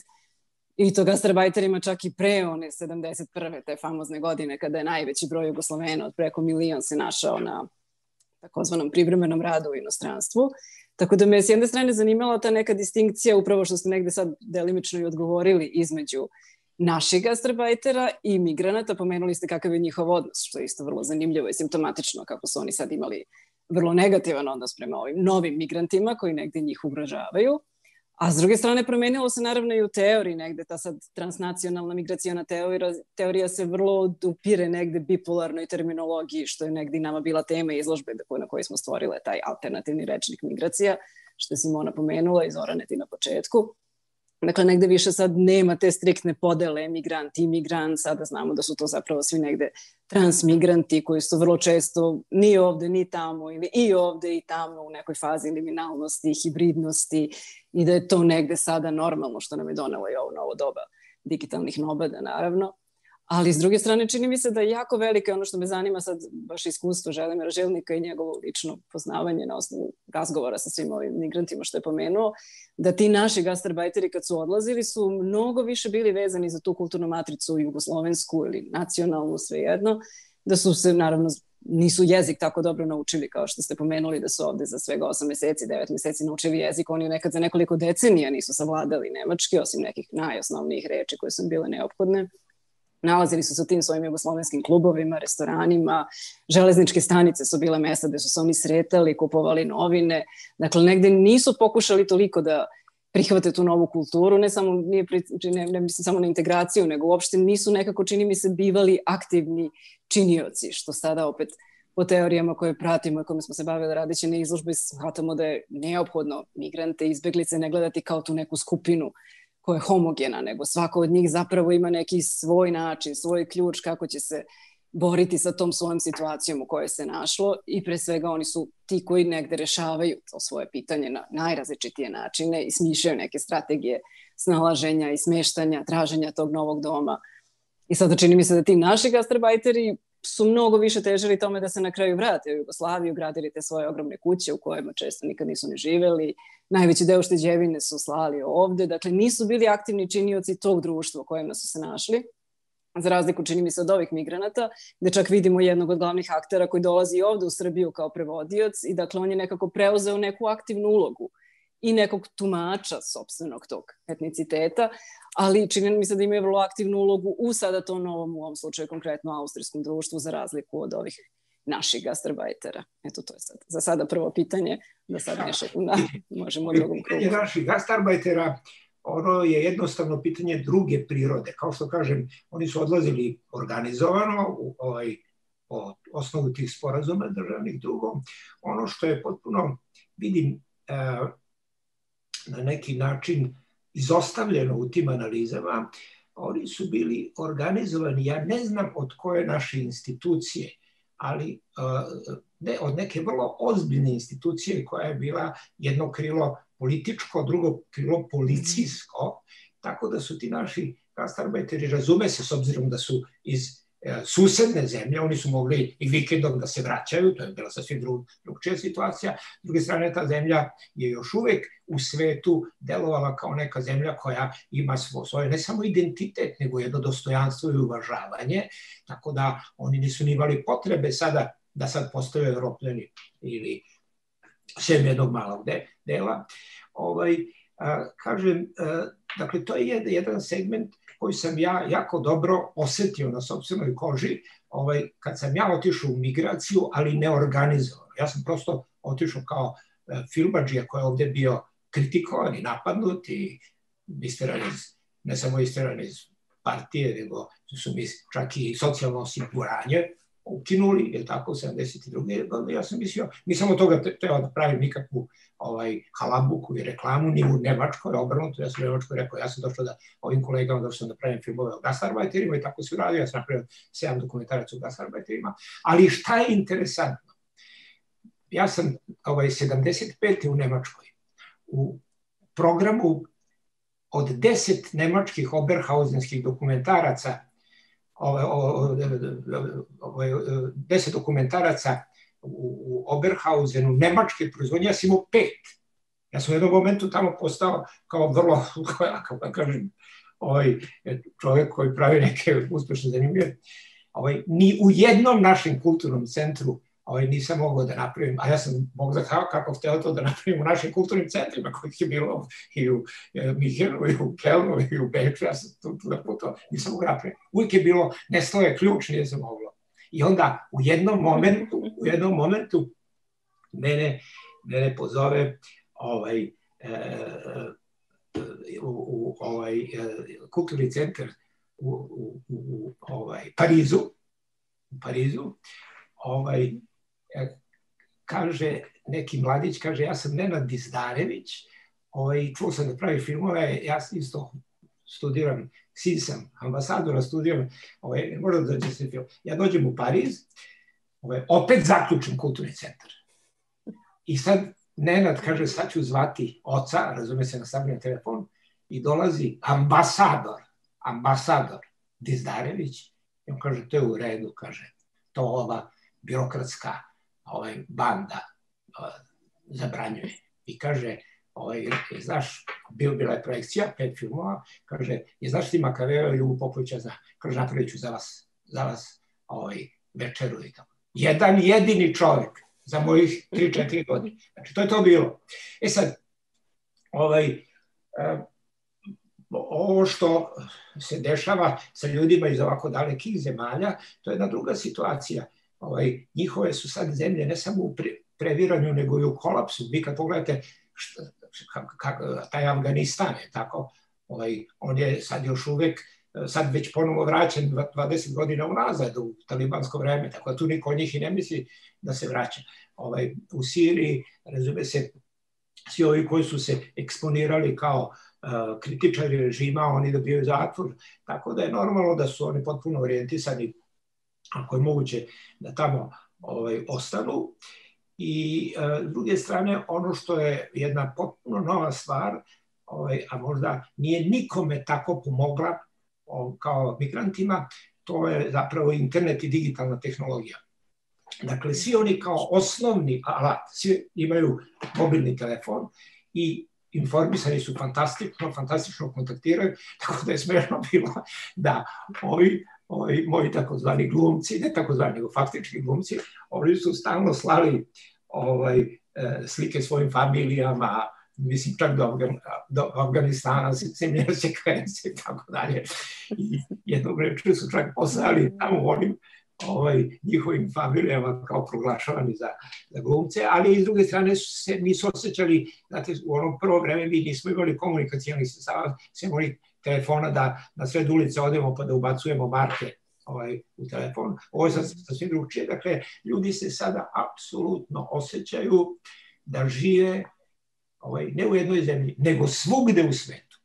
I to gastarbajterima čak i pre one sedamdeset prve te famozne godine kada je najveći broj Jugoslovena od preko milion se našao na takozvanom privremenom radu u inostranstvu. Tako da me s jedne strane zanimala ta neka distinkcija, upravo što ste negde sad delimično i odgovorili, između naših gastarbajtera i migranata. Pomenuli ste kakav je njihov odnos, što je isto vrlo zanimljivo i simptomatično kako su oni sad imali vrlo negativan odnos prema ovim novim migrantima koji negde njih ugrožavaju. A s druge strane promenilo se naravno i u teoriji negde, ta sad transnacionalna migracijona teorija, teorija se vrlo odupire negde bipolarnoj terminologiji, što je negde nama bila tema izložbe na kojoj smo stvorile taj alternativni rečnik migracija, što je Simona pomenula i Zorane ti na početku. Dakle, negde više sad nema te striktne podele migrant i migrant, sada znamo da su to zapravo svi negde transmigranti koji su vrlo često ni ovde ni tamo ili i ovde i tamo u nekoj fazi liminalnosti, hibridnosti i da je to negde sada normalno što nam je donelo i ovo novo doba digitalnih nomada naravno. Ali s druge strane čini mi se da je jako velika, ono što me zanima sad baš iskustvo Želimira Željnika i njegovo lično poznavanje na osnovu razgovora sa svim ovim migrantima što je pomenuo, da ti naši gastarbajteri kad su odlazili su mnogo više bili vezani za tu kulturnu matricu jugoslovensku ili nacionalnu, svejedno, da su se naravno nisu jezik tako dobro naučili kao što ste pomenuli da su ovde za svega osam meseci, devet meseci naučili jezik, oni nekad za nekoliko decenija nisu savladali nemački, osim nekih najosnovnijih reči koje su im bile neophodne. Nalazili su se u tim svojim jugoslovenskim klubovima, restoranima, železničke stanice su bile mesta gde su se oni sretali, kupovali novine. Dakle, negde nisu pokušali toliko da prihvate tu novu kulturu, ne samo, nije, ne, ne mislim samo na integraciju, nego uopšte nisu nekako, čini mi se, bivali aktivni činioci, što sada opet po teorijama koje pratimo i kome smo se bavili radeći na izložbi, shvatamo da je neophodno migrante, izbeglice ne gledati kao tu neku skupinu koja je homogena, nego svako od njih zapravo ima neki svoj način, svoj ključ kako će se boriti sa tom svojom situacijom u kojoj se našlo i pre svega oni su ti koji negde rešavaju to svoje pitanje na najrazličitije načine i smišljaju neke strategije snalaženja i smeštanja, traženja tog novog doma. I sada čini mi se da ti naši gastarbajteri su mnogo više težili tome da se na kraju vrate u Jugoslaviju, gradili te svoje ogromne kuće u kojima često nikad nisu ni živeli, najveći deo ušteđevine su slali ovde, dakle nisu bili aktivni činioci tog društva u kojima su se našli, za razliku čini mi se od ovih migranata, gde čak vidimo jednog od glavnih aktera koji dolazi ovde u Srbiju kao prevodioc i dakle on je nekako preuzeo neku aktivnu ulogu i nekog tumača sopstvenog tog etniciteta, ali čini mi se da imaju vrlo aktivnu ulogu u sada tom novom, u ovom slučaju konkretno austrijskom društvu, za razliku od ovih naših gastarbajtera. Eto, to je sad za sada prvo pitanje, da sad nešto da, možemo u drugom krugu. Pitanje naših gastarbajtera, ono je jednostavno pitanje druge prirode. Kao što kažem, oni su odlazili organizovano u ovaj, po osnovu tih sporazuma državnih drugom. Ono što je potpuno, vidim, na neki način izostavljeno u tim analizama, oni su bili organizovani, ja ne znam od koje naše institucije, ali ne, od neke vrlo ozbiljne institucije koja je bila jedno krilo političko, drugo krilo policijsko, tako da su ti naši gastarbajteri, razume se s obzirom da su iz susedne zemlje, oni su mogli i vikendom da se vraćaju, to je bila sasvim drugčija situacija. S druge strane, ta zemlja je još uvek u svetu delovala kao neka zemlja koja ima svoje ne samo identitet, nego jedno dostojanstvo i uvažavanje, tako da oni nisu imali potrebe sada da sad postaju Evropljani ili sem jednog malog dela. Ovaj, a, kažem, a, dakle, to je jedan segment koji sam ja jako dobro osetio na sopstvenoj koži ovaj, kad sam ja otišao u migraciju, ali neorganizovano. Ja sam prosto otišao kao e, filmadžija koji je ovde bio kritikovan i napadnut i isteran iz, ne samo isteran iz partije, nego su mi čak i socijalno osiguranje ukinuli, je tako, sedamdeset druge godine. Ja sam mislio, nisam od toga treba da pravim nikakvu ovaj, halabuku i reklamu, ni u Nemačkoj, obrnuto, ja sam u Nemačkoj rekao, ja sam došao da ovim kolegama došao sam da pravim filmove o gastarbajterima i tako se uradio, ja sam napravio sedam dokumentaraca o gastarbajterima, ali šta je interesantno? Ja sam ovaj, sedamdeset pete u Nemačkoj, u programu od deset nemačkih oberhausenskih dokumentaraca, Ove, ove, ove, deset dokumentaraca u, u Oberhausenu, nemačke proizvodnje, ja sam imao pet. Ja sam u jednom momentu tamo postao kao vrlo, kako da kažem, ovaj, čovjek koji pravi neke uspešne zanimljive. Ovaj, ni u jednom našem kulturnom centru ovaj, nisam mogao da napravim, a ja sam Bog zna kako hteo to da napravim u našim kulturnim centrima kojih je bilo i u Mihenu, i u Kelnu, i u Beču, ja sam tu, tu da putovao, nisam mogao napraviti. Uvijek je bilo, nestao je ključ, nije se moglo. I onda u jednom momentu, u jednom momentu mene, mene pozove ovaj, e, u, u ovaj e, kulturni centar u, u, u ovaj, Parizu, u Parizu, ovaj, kaže, neki mladić, kaže, ja sam Nenad Dizdarević, ovaj, čuo sam da pravi filmove, ja isto studiram, sin sam ambasadora, studiram, ovaj, možda da dođe se film. Ja dođem u Pariz, ovaj, opet zaključim kulturni centar. I sad Nenad kaže, sad ću zvati oca, razume se, nastavljen telefon, i dolazi ambasador, ambasador Dizdarević, i on kaže, to je u redu, kaže, to ova birokratska ovaj, banda ovaj, zabranjuje. I kaže, ovaj, znaš, bil, bila je projekcija, pet filmova, kaže, je znaš ti Makaveo i Ljubu Popovića, zna, kaže, napravit ću za vas, za vas ovaj, večeru i tako. Jedan jedini čovjek za mojih tri četiri godine. Znači, to je to bilo. E sad, ovaj, eh, ovo što se dešava sa ljudima iz ovako dalekih zemalja, to je jedna druga situacija. Ovaj, njihove su sad zemlje ne samo u pre, previranju, nego i u kolapsu. Vi kad pogledate šta, kak, kak, taj Afganistan je tako, ovaj, on je sad još uvek, sad već ponovo vraćen dvadeset godina unazad u talibansko vreme, tako da tu niko od njih i ne misli da se vraća. Ovaj, u Siriji, razume se, svi ovi koji su se eksponirali kao uh, kritičari režima, oni dobijaju zatvor, tako da je normalno da su oni potpuno orijentisani, ako je moguće, da tamo ovaj, ostanu. I uh, s druge strane, ono što je jedna potpuno nova stvar, ovaj, a možda nije nikome tako pomogla o, kao migrantima, to je zapravo internet i digitalna tehnologija. Dakle, svi oni kao osnovni alat, svi imaju mobilni telefon i informisani su fantastično, fantastično kontaktiraju, tako da je smiješno bilo da ovi, ovi moji takozvani glumci, ne takozvani, nego faktički glumci, oni su stalno slali ovaj, slike svojim familijama, mislim čak do, Afgan, do Afganistana, zemlje sekvence i tako dalje. I jednog reči su čak poslali tamo onim ovaj, njihovim familijama kao proglašavani za, za glumce, ali i s druge strane se nisu osjećali, znate, u onom prvo vreme mi nismo imali komunikacijalnih sredstava, sem onih telefona da na sred ulice odemo pa da ubacujemo marke ovaj, u telefon. Ovo je sasvim drugčije. Dakle, ljudi se sada apsolutno osjećaju da žive ovaj, ne u jednoj zemlji, nego svugde u svetu.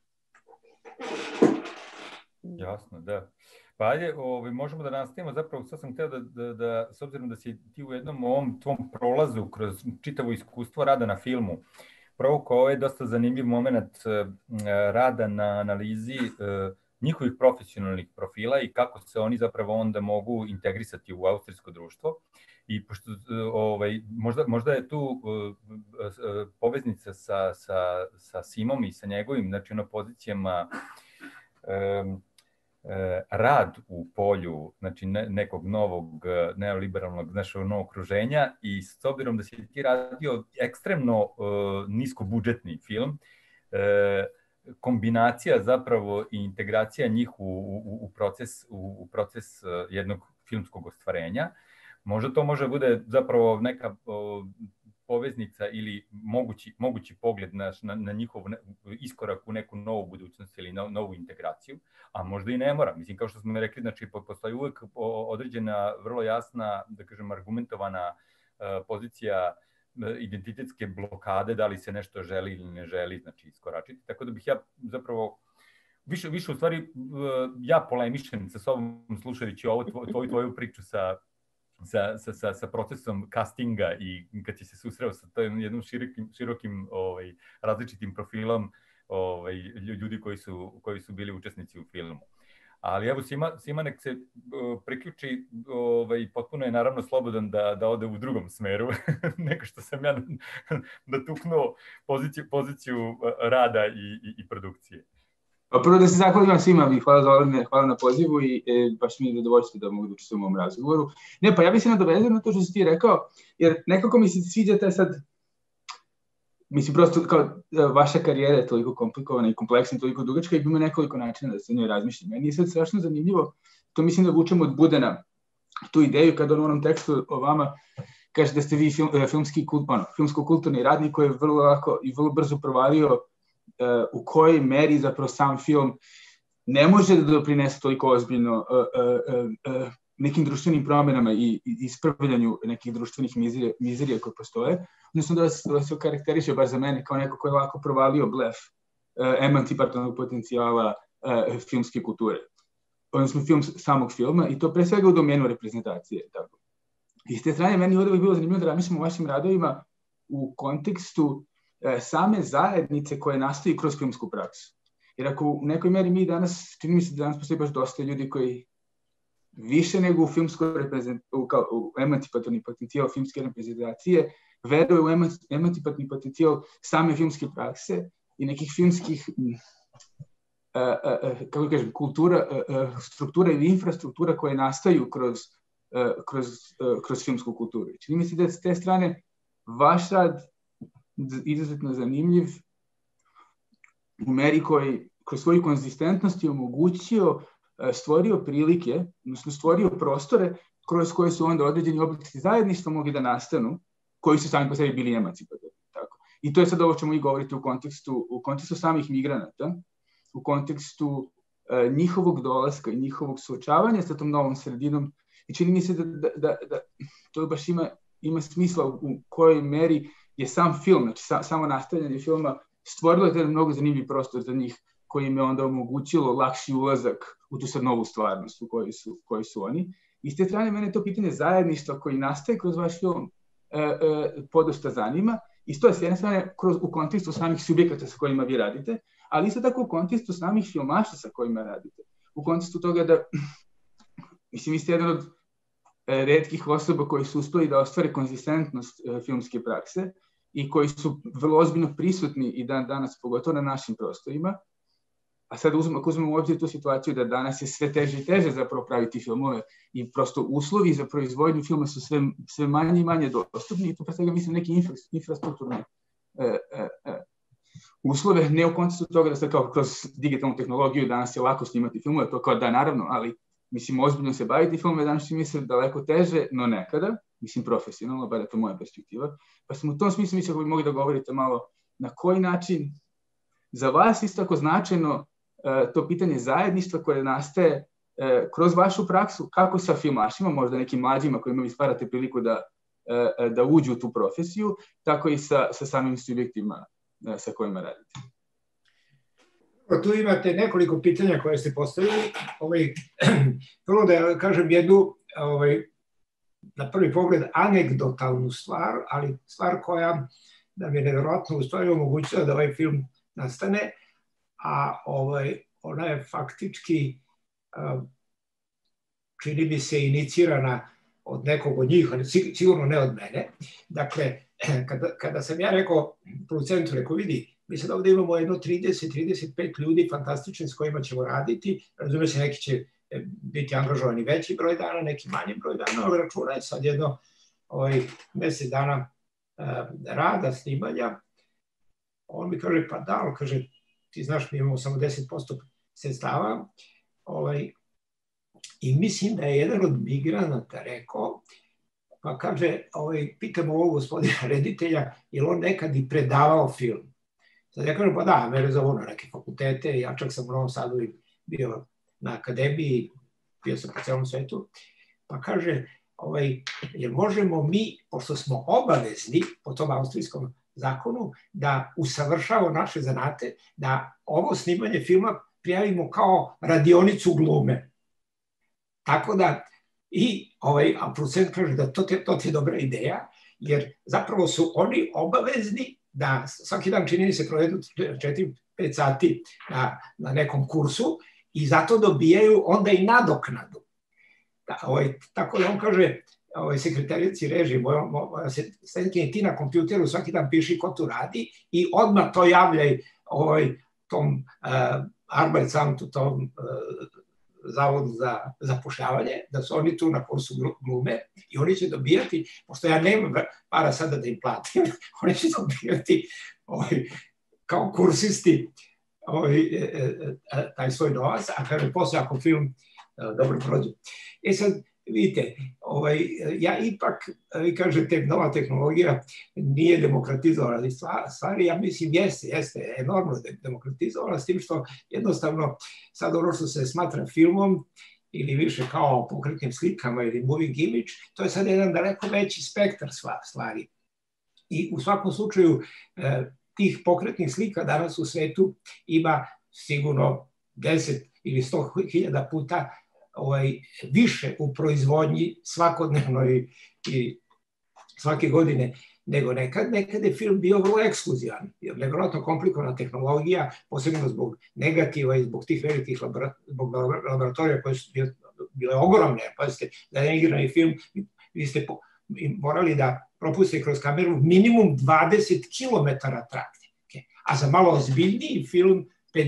Jasno, da. Pa ajde, ovaj, možemo da nastavimo, zapravo sad sam hteo da, da, da, s obzirom da si ti u jednom ovom tvom prolazu kroz čitavo iskustvo rada na filmu, provukao ovaj dosta zanimljiv moment uh, rada na analizi uh, njihovih profesionalnih profila i kako se oni zapravo onda mogu integrisati u austrijsko društvo. I pošto ovaj, možda, možda je tu uh, uh, poveznica sa, sa, sa Simom i sa njegovim, znači ono pozicijama um, rad u polju, znači ne, nekog novog neoliberalnog našeg novog okruženja i s obzirom da si ti radio ekstremno uh, niskobudžetni film, uh, kombinacija zapravo i integracija njih u, u, u proces, u, u proces uh, jednog filmskog ostvarenja, možda to može bude zapravo neka uh, poveznica ili mogući, mogući pogled na, na, na njihov iskorak u neku novu budućnost ili no, novu integraciju, a možda i ne mora. Mislim, kao što smo rekli, znači, postoji uvek određena, vrlo jasna, da kažem, argumentovana uh, pozicija uh, identitetske blokade, da li se nešto želi ili ne želi, znači, iskoračiti. Tako da bih ja zapravo više, više u stvari, uh, ja polemišem sa sobom slušajući ovo, tvoju, tvoju priču sa Sa, sa, sa procesom castinga i kad si se susreo sa tom jednom širokim, širokim ovaj, različitim profilom ovaj, ljudi koji su, koji su bili učesnici u filmu. Ali evo, Sima, Sima nek se uh, priključi, ovaj, potpuno je naravno slobodan da, da ode u drugom smeru, nego što sam ja natuknuo poziciju, poziciju rada i, i, i produkcije. Pa prvo da se zahvalim svima i hvala, za, hvala na pozivu i e, baš mi je zadovoljstvo da mogu da učestvujem u ovom razgovoru. Ne, pa ja bih se nadovezao na to što si ti rekao, jer nekako mi se sviđa taj sad, mislim prosto kao vaša karijera je toliko komplikovana i kompleksna, toliko dugačka i ima nekoliko načina da se o njoj razmišljam. Meni je sad strašno zanimljivo, to mislim da vučemo od Budena tu ideju kada on u onom tekstu o vama kaže da ste vi film, filmski, ono, filmsko-kulturni radnik koji je vrlo lako i vrlo brzo provalio u kojoj meri zapravo sam film ne može da doprinese toliko ozbiljno uh, uh, uh, nekim društvenim promjenama i ispravljanju nekih društvenih mizerija, mizerija koje postoje, odnosno da se, da se okarakteriše, bar za mene, kao neko koji je lako provalio blef uh, emancipatornog potencijala uh, filmske kulture, odnosno film, samog filma, i to pre svega u domenu reprezentacije. Tako. I s te strane, meni ovdje bi bilo zanimljivo da razmišljamo o vašim radovima u kontekstu same zajednice koje nastaju kroz filmsku praksu. Jer ako u nekoj meri mi danas, čini mi se da danas postoji baš dosta ljudi koji više nego u filmskoj reprezentaciji, u emancipatorni potencijal filmske reprezentacije, veruju u emancipatorni potencijal same filmske prakse i nekih filmskih, uh, uh, kako kažem, kultura, uh, struktura ili infrastruktura koje nastaju kroz, uh, kroz, uh, kroz filmsku kulturu. Čini mi se da s te strane vaš rad izuzetno zanimljiv u meri koji kroz svoju konzistentnost je omogućio, stvorio prilike, odnosno stvorio prostore kroz koje su onda određeni oblici zajedništva mogli da nastanu, koji su sami po sebi bili emancipatorni. Tako. I to je sad ovo čemu i govorite u kontekstu, u kontekstu samih migranata, u kontekstu uh, njihovog dolaska i njihovog suočavanja sa tom novom sredinom. I čini mi se da, da, da, da to baš ima, ima smisla u kojoj meri je sam film, znači sa, samo nastavljanje filma stvorilo je jedan mnogo zanimljiv prostor za njih, koji im je onda omogućilo lakši ulazak u tu sad novu stvarnost u kojoj su, koji su oni. I s te strane mene to pitanje zajedništva koji nastaje kroz vaš film e, e, podosta zanima. I to je s jedne strane kroz, u kontekstu samih subjekata sa kojima vi radite, ali isto tako u kontekstu samih filmaša sa kojima radite. U kontekstu toga da, mislim, vi ste jedan od e, retkih osoba koji su uspeli da ostvare konzistentnost e, filmske prakse i koji su vrlo ozbiljno prisutni i dan danas, pogotovo na našim prostorima. A sad uzmemo, ako uzmemo u obzir tu situaciju da danas je sve teže i teže zapravo praviti filmove i prosto uslovi za proizvodnju filma su sve, sve manje i manje dostupni i to pre svega mislim neki infra, infrastrukturne e, e, e, uslove, ne u kontekstu toga da se kao kroz digitalnu tehnologiju danas je lako snimati filmove, to kao da naravno, ali mislim ozbiljno se baviti filmove danas je mislim daleko teže, no nekada, mislim profesionalno, bar je to moja perspektiva, pa sam u tom smislu mislim ako bi mogli da govorite malo na koji način za vas isto tako značajno to pitanje zajedništva koje nastaje kroz vašu praksu, kako sa filmašima, možda nekim mlađima kojima vi stvarate priliku da, da uđu u tu profesiju, tako i sa, sa samim subjektima sa kojima radite. Tu imate nekoliko pitanja koje ste postavili. Ovaj, prvo da kažem jednu, ovaj, na prvi pogled, anegdotalnu stvar, ali stvar koja nam je nevjerojatno u stvari omogućila da ovaj film nastane, a ovaj, ona je faktički, čini mi se, inicirana od nekog od njih, ali sigurno ne od mene. Dakle, kada, kada sam ja rekao producentu, rekao, vidi, mi sad ovdje imamo jedno trideset do trideset pet ljudi fantastični s kojima ćemo raditi, razume se, neki će biti angažovani veći broj dana, neki manji broj dana, ali računaj sad jedno ovaj, mjesec dana uh, rada, snimanja. On mi kaže, pa da, on kaže, ti znaš, mi imamo samo deset posto sredstava. Ovaj, I mislim da je jedan od migranata rekao, pa kaže, ovaj, pitam ovog gospodina reditelja, je li on nekad i predavao film? Sad ja kažem, pa da, mene zovu na neke fakultete, ja čak sam u Novom Sadu bio na akademiji, bio sam po celom svetu, pa kaže, ovaj, jer možemo mi, pošto smo obavezni po tom austrijskom zakonu, da usavršavamo naše zanate, da ovo snimanje filma prijavimo kao radionicu glume. Tako da, i ovaj, a producent kaže da to, te, to ti je dobra ideja, jer zapravo su oni obavezni da svaki dan čini se provedu četiri do pet sati na, na nekom kursu i zato dobijaju onda i nadoknadu. Da, ovaj, tako da on kaže ovaj, sekretarici režim, sedite ti na kompjuteru, svaki dan piši ko tu radi i odmah to javljaj ovaj, tom uh, Arbeitsamtu, tom uh, zavodu za zapošljavanje, da su oni tu na kursu glume i oni će dobijati, pošto ja nemam para sada da im platim, oni će dobijati ovaj, kao kursisti ovaj, taj svoj novac, a kaže posle ako film dobro prođe. E sad, vidite, ovaj, ja ipak, vi kažete, nova tehnologija nije demokratizovala stvari, ja mislim jeste, jeste enormno demokratizovala, s tim što jednostavno sad ono što se smatra filmom ili više kao pokretnim slikama ili moving image, to je sad jedan daleko veći spektar stvari. I u svakom slučaju tih pokretnih slika danas u svetu ima sigurno deset ili sto hiljada puta ovaj, više u proizvodnji svakodnevno i, i svake godine nego nekad. Nekad je film bio vrlo ekskluzivan, jer nevjerojatno komplikovana tehnologija, posebno zbog negativa i zbog tih velikih zbog laboratorija koje su bile, bile ogromne. Pazite, da je igrani film, vi ste po, morali da propustite kroz kameru minimum dvadeset kilometara trake, okay? A za malo ozbiljniji film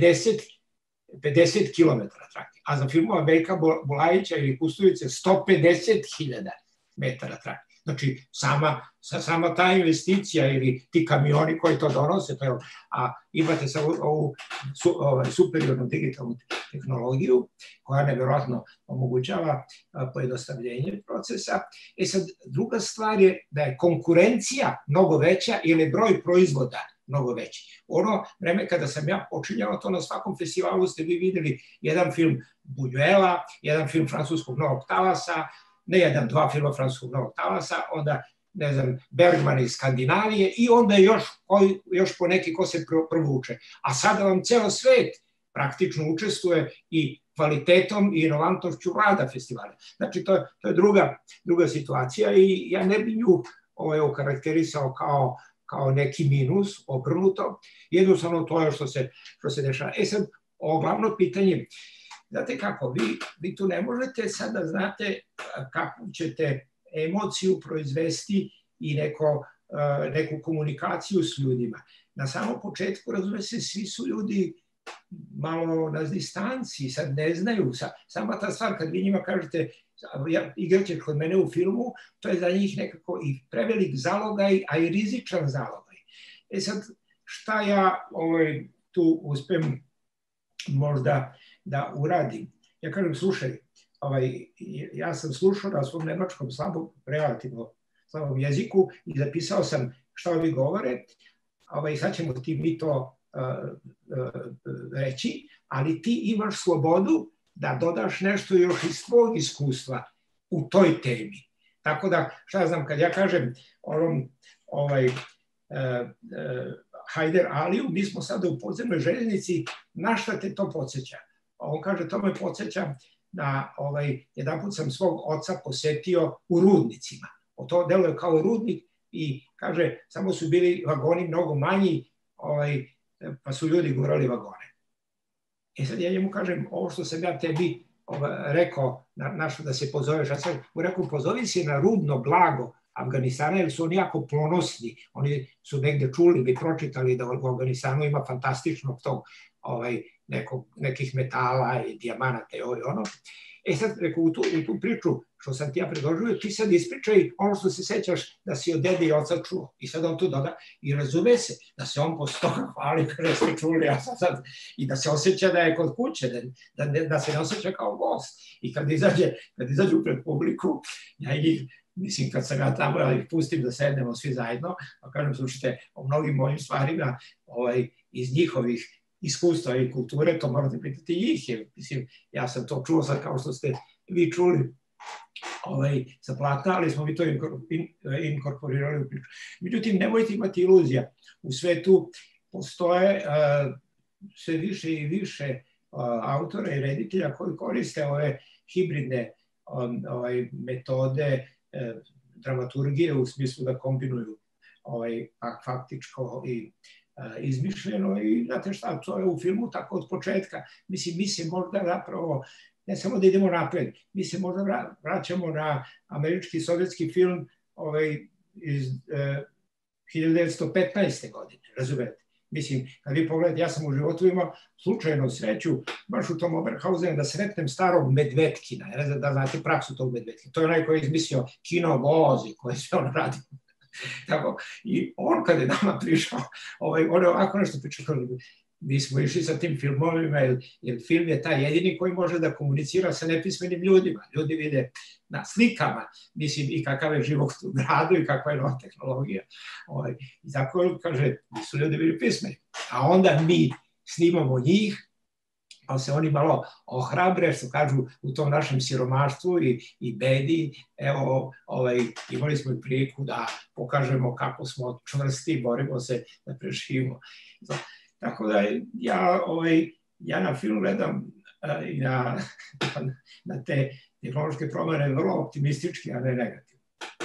pedeset kilometara trake. A za filmova Veljka Bulajića ili Kusturice sto pedeset hiljada metara trake. Znači, sama, sama ta investicija ili ti kamioni koji to donose, to je, a imate sa ovu su, ovaj, superiornu digitalnu tehnologiju koja nevjerojatno omogućava pojednostavljenje procesa. E sad, druga stvar je da je konkurencija mnogo veća ili broj proizvoda mnogo veći. Ono vreme kada sam ja počinjao to, na svakom festivalu ste vi videli jedan film Buñuela, jedan film francuskog Novog talasa, ne jedan, dva filma francuskog Novog talasa, onda, ne znam, Bergman iz Skandinavije i onda još, još po neki ko se provuče. A sada vam ceo svet praktično učestvuje i kvalitetom i inovantnošću rada festivala. Znači, to je, to je druga, druga situacija i ja ne bi nju ovaj, okarakterisao kao kao neki minus, obrnuto, jednostavno to je što se, što se dešava. E sad, ovo glavno pitanje, znate kako, vi, vi tu ne možete sad da znate kakvu ćete emociju proizvesti i neko, neku komunikaciju s ljudima. Na samom početku, razume se, svi su ljudi malo na distanci, sad ne znaju, sama ta stvar kad vi njima kažete igraće kod mene u filmu, to je za njih nekako i prevelik zalogaj, a i rizičan zalogaj. E sad, šta ja ovaj, tu uspem možda da uradim? Ja kažem, slušaj, ovaj, ja sam slušao na svom nemačkom slabom, relativno slabom jeziku i zapisao sam šta ovi govore, ovaj, sad ćemo ti mi to uh, uh, reći, ali ti imaš slobodu da dodaš nešto još iz tvojeg iskustva u toj temi. Tako da, šta ja znam, kad ja kažem onom, ovaj, uh, uh, Hajder Aliju, mi smo sada u podzemnoj željeznici, na šta te to podsjeća? On kaže, to me podsjeća da ovaj, jedan put sam svog oca posetio u rudnicima. O to deluje kao rudnik i kaže, samo su bili vagoni mnogo manji, ovaj, pa su ljudi gurali vagone. I sad ja njemu kažem, ovo što sam ja tebi ovaj, rekao, na, na što da se pozoveš, ja sam mu rekao, pozovi se na rudno blago Afganistana, jer su oni jako ponosni. Oni su negde čuli ili pročitali da u Afganistanu ima fantastičnog tog ovaj, nekog, nekih metala i dijamanata i ovo i ono. E sad, rekao, u tu, u tu priču što sam ti ja predložio, ti sad ispričaj ono što se sećaš da si od dede i oca čuo. I sad on tu doda i razume se da se on posle toga hvali kada ste čuli, a sad, sad, i da se osjeća da je kod kuće, da, da, da se ne osjeća kao gost. I kad izađe, kad izađu pred publiku, ja ih, mislim, kad sam ja tamo, ja ih pustim da sednemo svi zajedno, pa kažem, slušajte, o mnogim mojim stvarima ovaj, iz njihovih iskustva i kulture, to morate pitati njih, jer mislim, ja sam to čuo sad kao što ste vi čuli ovaj, sa plata, ali smo mi to inkorporirali u priču. Međutim, nemojte imati iluzija. U svetu postoje uh, sve više i više uh, autora i reditelja koji koriste ove hibridne um, ovaj, metode uh, dramaturgije u smislu da kombinuju ovaj, faktičko i izmišljeno i znate šta, to je u filmu tako od početka. Mislim, mi se možda zapravo, ne samo da idemo napred, mi se možda vraćamo na američki sovjetski film ovaj, iz eh, hiljadu devetsto petnaeste. godine, razumete? Mislim, kad vi pogledate, ja sam u životu imao slučajno sreću, baš u tom Oberhausenu, da sretnem starog Medvedkina, ne znam da znate praksu tog Medvedkina. To je onaj koji je izmislio kino vozi, koji se on radi. Tako, i on kad je nama prišao, ovaj, on je ovako nešto pričao, mi smo išli sa tim filmovima, jer, jer film je taj jedini koji može da komunicira sa nepismenim ljudima. Ljudi vide na slikama, mislim, i kakav je život u gradu i kakva je nova tehnologija. Ovaj, i tako, kaže, su ljudi bili pismeni. A onda mi snimamo njih, pa se oni malo ohrabre, što kažu, u tom našem siromaštvu i, i bedi. Evo, ovaj, imali smo i priliku da pokažemo kako smo čvrsti, borimo se da preživimo. Tako da ja, ovaj, ja na film gledam uh, i na, na te tehnološke promene vrlo optimistički, a ne negativno.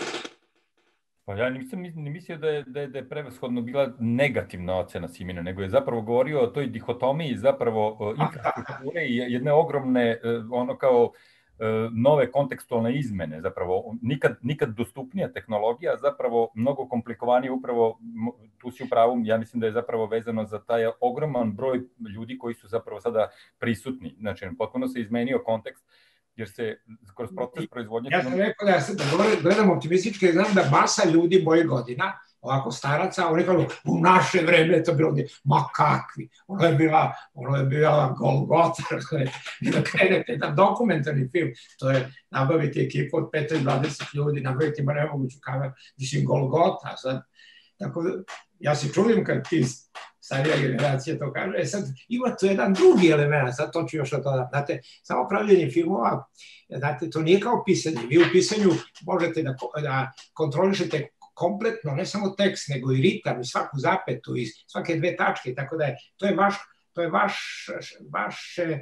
Pa ja nisam ni mislio da je, da je, da je prevashodno bila negativna ocena Simina, nego je zapravo govorio o toj dihotomiji zapravo infrastrukture i jedne ogromne, ono kao nove kontekstualne izmene, zapravo nikad, nikad dostupnija tehnologija, zapravo mnogo komplikovanije, upravo tu si u pravu, ja mislim da je zapravo vezano za taj ogroman broj ljudi koji su zapravo sada prisutni, znači potpuno se izmenio kontekst, jer se kroz proces proizvodnje... Ja sam rekao da, da gledam optimistički, znam da masa ljudi mojih godina, ovako staraca, oni kažu, u naše vreme je to bilo, ma kakvi, ono je bila, ono je bila Golgota, da krenete, jedan dokumentarni film, to je nabaviti ekipu od petnaest do dvadeset ljudi, nabaviti ima nemoguću kameru, mislim Golgota, sad, tako da, ja se čudim kad ti starija generacija to kaže, e sad ima tu jedan drugi element, sad to ću još od toga, znate, samo pravljenje filmova, znate, to nije kao pisanje, vi u pisanju možete da, da kontrolišete kompletno, ne samo tekst, nego i ritam, i svaku zapetu, i svake dve tačke, tako da je, to je vaš, to je vaš, vaše, e,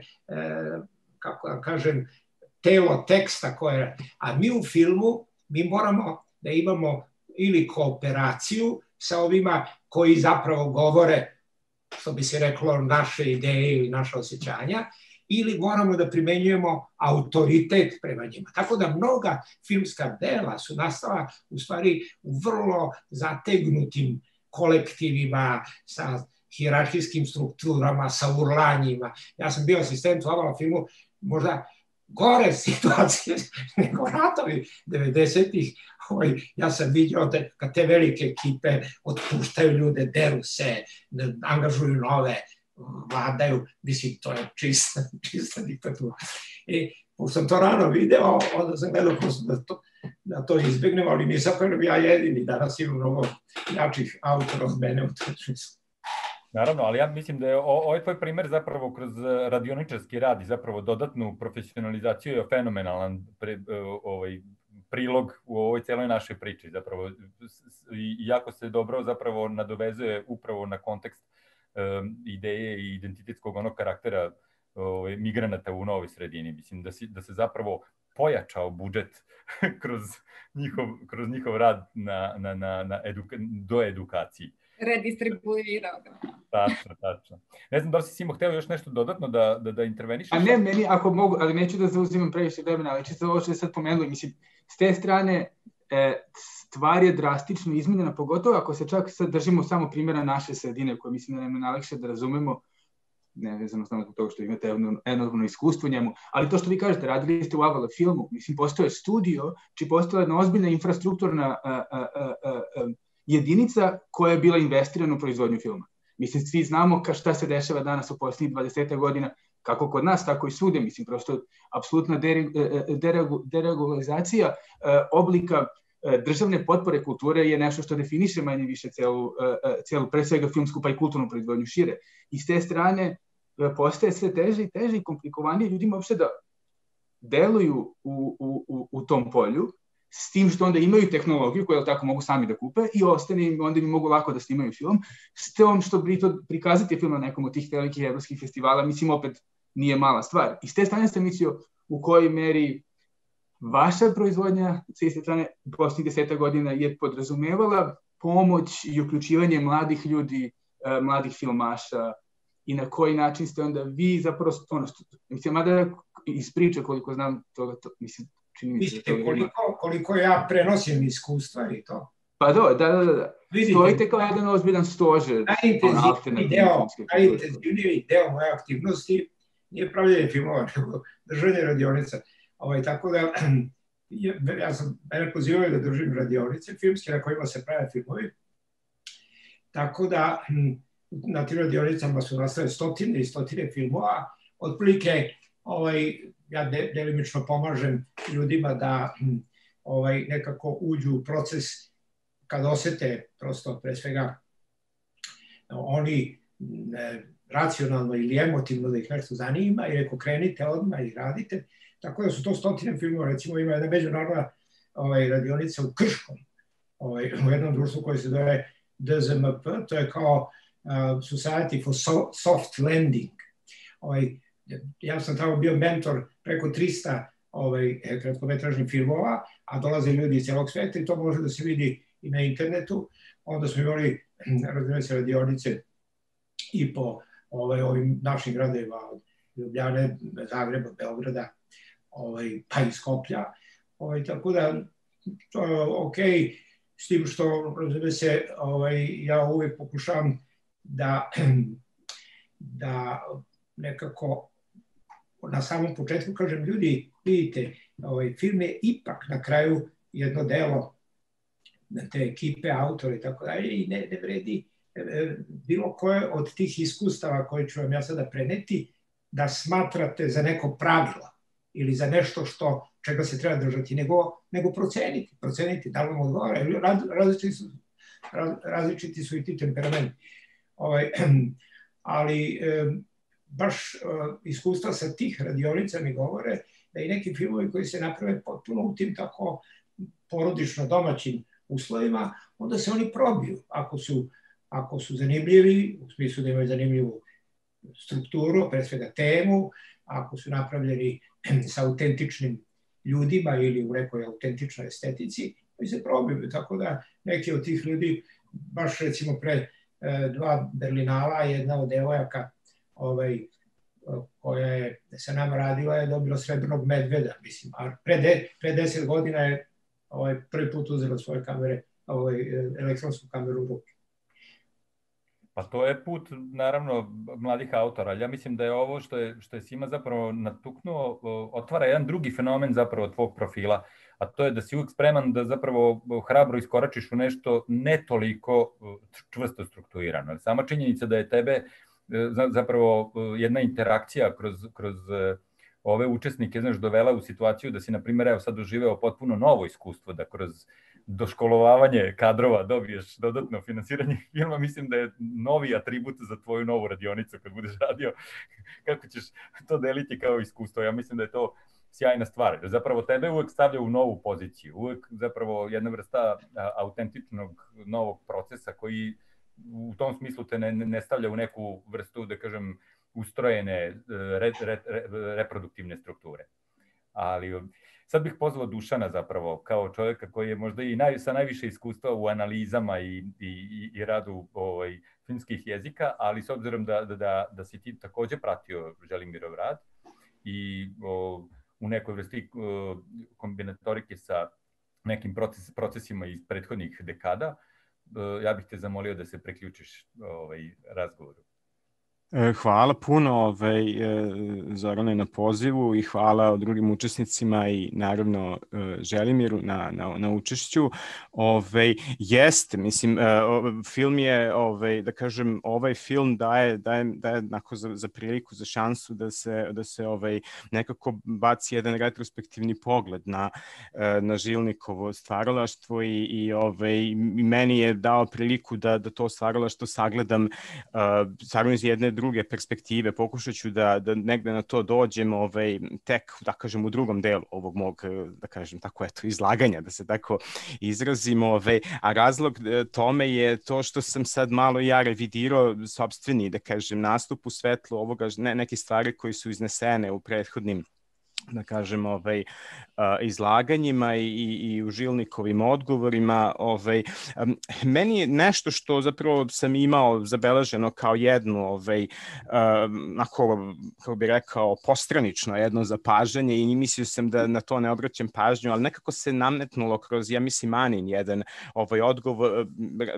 kako da kažem, telo teksta koje, a mi u filmu, mi moramo da imamo ili kooperaciju sa ovima koji zapravo govore, što bi se reklo, naše ideje ili naše osjećanja, ili moramo da primenjujemo autoritet prema njima. Tako da mnoga filmska dela su nastala u stvari u vrlo zategnutim kolektivima sa hijerarhijskim strukturama, sa urlanjima. Ja sam bio asistent u ovom filmu, možda gore situacije nego ratovi devedesetih. Ja sam vidio da kad te velike ekipe otpuštaju ljude, deru se, angažuju nove, vladaju, mislim, to je čista, čista diktatura. I pošto sam to rano video, onda sam gledao da to, da to izbjegnem, ali nisam prvo ja jedini, danas ima mnogo jačih autora od mene u tom smislu. Naravno, ali ja mislim da je ovaj tvoj primer zapravo kroz radioničarski rad i zapravo dodatnu profesionalizaciju je fenomenalan pre, ovaj, prilog u ovoj celoj našoj priči. Zapravo, i jako se dobro zapravo nadovezuje upravo na kontekst um, ideje i identitetskog onog karaktera ovaj, migranata u novoj sredini. Mislim da, si, da se zapravo pojačao budžet kroz njihov, kroz njihov rad na, na, na, na eduka, do edukaciji. Redistribuirao ga. Tačno, tačno. Ne znam da li si Simo hteo još nešto dodatno da, da, da intervenišeš? A ne, meni ako mogu, ali neću da zauzimam previše vremena, ali čisto ovo što je sad pomenuli, mislim, s te strane e, stvar je drastično izmenjena, pogotovo ako se čak sad držimo samo primjera naše sredine, koje mislim da nam je najlakše da razumemo, ne vezano samo zbog toga što imate enormno iskustvo u njemu, ali to što vi kažete, radili ste u Avala filmu, mislim, postoje studio, či postoje jedna ozbiljna infrastrukturna a, a, a, a, a, jedinica koja je bila investirana u proizvodnju filma. Mislim, svi znamo ka šta se dešava danas u posljednjih dvadeset godina, kako kod nas, tako i svude. Mislim, prosto apsolutna deregularizacija oblika državne potpore kulture je nešto što definiše manje više celu, celu pre svega filmsku pa i kulturnu proizvodnju šire. I s te strane postaje sve teže i teže i komplikovanije ljudima uopšte da deluju u, u, u tom polju, s tim što onda imaju tehnologiju koju tako mogu sami da kupe i ostane im, onda im mogu lako da snimaju film, s tom što prikazati film na nekom od tih velikih evropskih festivala, mislim, opet nije mala stvar. I s te strane sam mislio u kojoj meri vaša proizvodnja sa iste strane posljednjih deseta godina je podrazumevala pomoć i uključivanje mladih ljudi uh, mladih filmaša i na koji način ste onda vi zapravo ono što, mislim, mada iz priče koliko znam toga, to, mislim, čini mi se. Mislite koliko, koliko ja prenosim iskustva i to? Pa do, da, da, da. Vidite, stojite kao jedan ozbiljan stožer. Najintenzivniji deo, najintenzivniji deo moje aktivnosti nije pravljanje filmova, nego držanje radionica. Ovaj, tako da, ja sam, mene pozivaju da držim radionice filmske na kojima se prave filmovi. Tako da, na tim radionicama su nastale stotine i stotine filmova. Otprilike, ovaj, ja de, delimično pomažem ljudima da ovaj, nekako uđu u proces kad osete, prosto pre svega, oni ne, racionalno ili emotivno da ih nešto zanima i reko krenite odmah i radite. Tako da su to stotine filmova, recimo ima jedna međunarodna ovaj, radionica u Krškom, ovaj, u jednom društvu koje se zove D Z M P, to je kao uh, Society for so, Soft Landing. Ovaj, ja sam tamo bio mentor preko trista ovaj, kratkometražnih filmova, a dolaze ljudi iz celog sveta i to može da se vidi i na internetu. Onda smo imali različite radionice i po ovaj, ovim našim gradovima od Ljubljane, Zagreba, Beograda, ovaj, pa i Skoplja. Ovaj, tako da to je okej, s tim što razume se, ovaj, ja uvijek pokušavam da, da nekako na samom početku kažem, ljudi, vidite, ovaj, film je ipak na kraju jedno delo te ekipe, autora i tako dalje i ne, ne vredi e, bilo koje od tih iskustava koje ću vam ja sada preneti da smatrate za neko pravilo ili za nešto što, čega se treba držati, nego, nego proceniti, proceniti da li vam odgovara. Raz, različiti, su, raz, različiti su i ti temperamenti. Ovaj, ali e, baš e, iskustva sa tih radionica mi govore da i neki filmovi koji se naprave potpuno u tim tako porodično domaćim uslovima, onda se oni probiju. Ako su, ako su zanimljivi, u smislu da imaju zanimljivu strukturu, pre svega temu, ako su napravljeni sa autentičnim ljudima ili u nekoj autentičnoj estetici, koji se probiju. Tako da neki od tih ljudi, baš recimo pre e, dva Berlinala, jedna od devojaka ovaj, koja je sa nama radila je dobila srebrnog medveda, mislim, a pre, de, pre deset godina je ovaj, prvi put uzela svoje kamere, ovaj, elektronsku kameru u ruke. Pa to je put, naravno, mladih autora. Ja mislim da je ovo što je, što je Sima zapravo natuknuo, otvara jedan drugi fenomen zapravo tvog profila, a to je da si uvijek spreman da zapravo hrabro iskoračiš u nešto ne toliko čvrsto strukturirano. Sama činjenica da je tebe zapravo jedna interakcija kroz, kroz ove učesnike, znaš, dovela u situaciju da si, na primjer, evo sad doživeo potpuno novo iskustvo, da kroz doškolovavanje kadrova dobiješ dodatno finansiranje filma, mislim da je novi atribut za tvoju novu radionicu kad budeš radio, kako ćeš to deliti kao iskustvo. Ja mislim da je to sjajna stvar. Zapravo tebe uvek stavlja u novu poziciju, uvek zapravo jedna vrsta autentičnog novog procesa koji u tom smislu te ne, ne stavlja u neku vrstu, da kažem, ustrojene re, re, re, reproduktivne strukture. Ali sad bih pozvao Dušana zapravo kao čovjeka koji je možda i naj, sa najviše iskustva u analizama i, i, i radu ovaj, filmskih jezika, ali s obzirom da, da, da, da si ti također pratio Želimirov rad i o, u nekoj vrsti o, kombinatorike sa nekim proces, procesima iz prethodnih dekada, o, ja bih te zamolio da se priključiš ovaj, razgovoru. Hvala puno ovaj, Zorane na pozivu i hvala drugim učesnicima i naravno Želimiru na, na, na učešću. Ovaj, jeste, mislim, film je, ovaj, da kažem, ovaj film daje, daje, daje onako za, za priliku, za šansu da se, da se ovaj, nekako baci jedan retrospektivni pogled na, na Žilnikovo stvaralaštvo i, i, ovaj, i meni je dao priliku da, da to stvaralaštvo sagledam, sagledam iz jedne druge perspektive, pokušat ću da, da negde na to dođem ovaj, tek, da kažem, u drugom delu ovog mog, da kažem, tako eto, izlaganja, da se tako izrazim, ovaj, a razlog tome je to što sam sad malo ja revidirao sopstveni, da kažem, nastup u svetlu ovoga, ne, neke stvari koji su iznesene u prethodnim da kažem, ovaj, izlaganjima i, i u Žilnikovim odgovorima. Ovaj, meni je nešto što zapravo sam imao zabeleženo kao jednu, ovaj, ako, kako bih rekao, postranično jedno zapažanje i mislio sam da na to ne obraćam pažnju, ali nekako se nametnulo kroz, ja mislim, Anin jedan ovaj odgovor,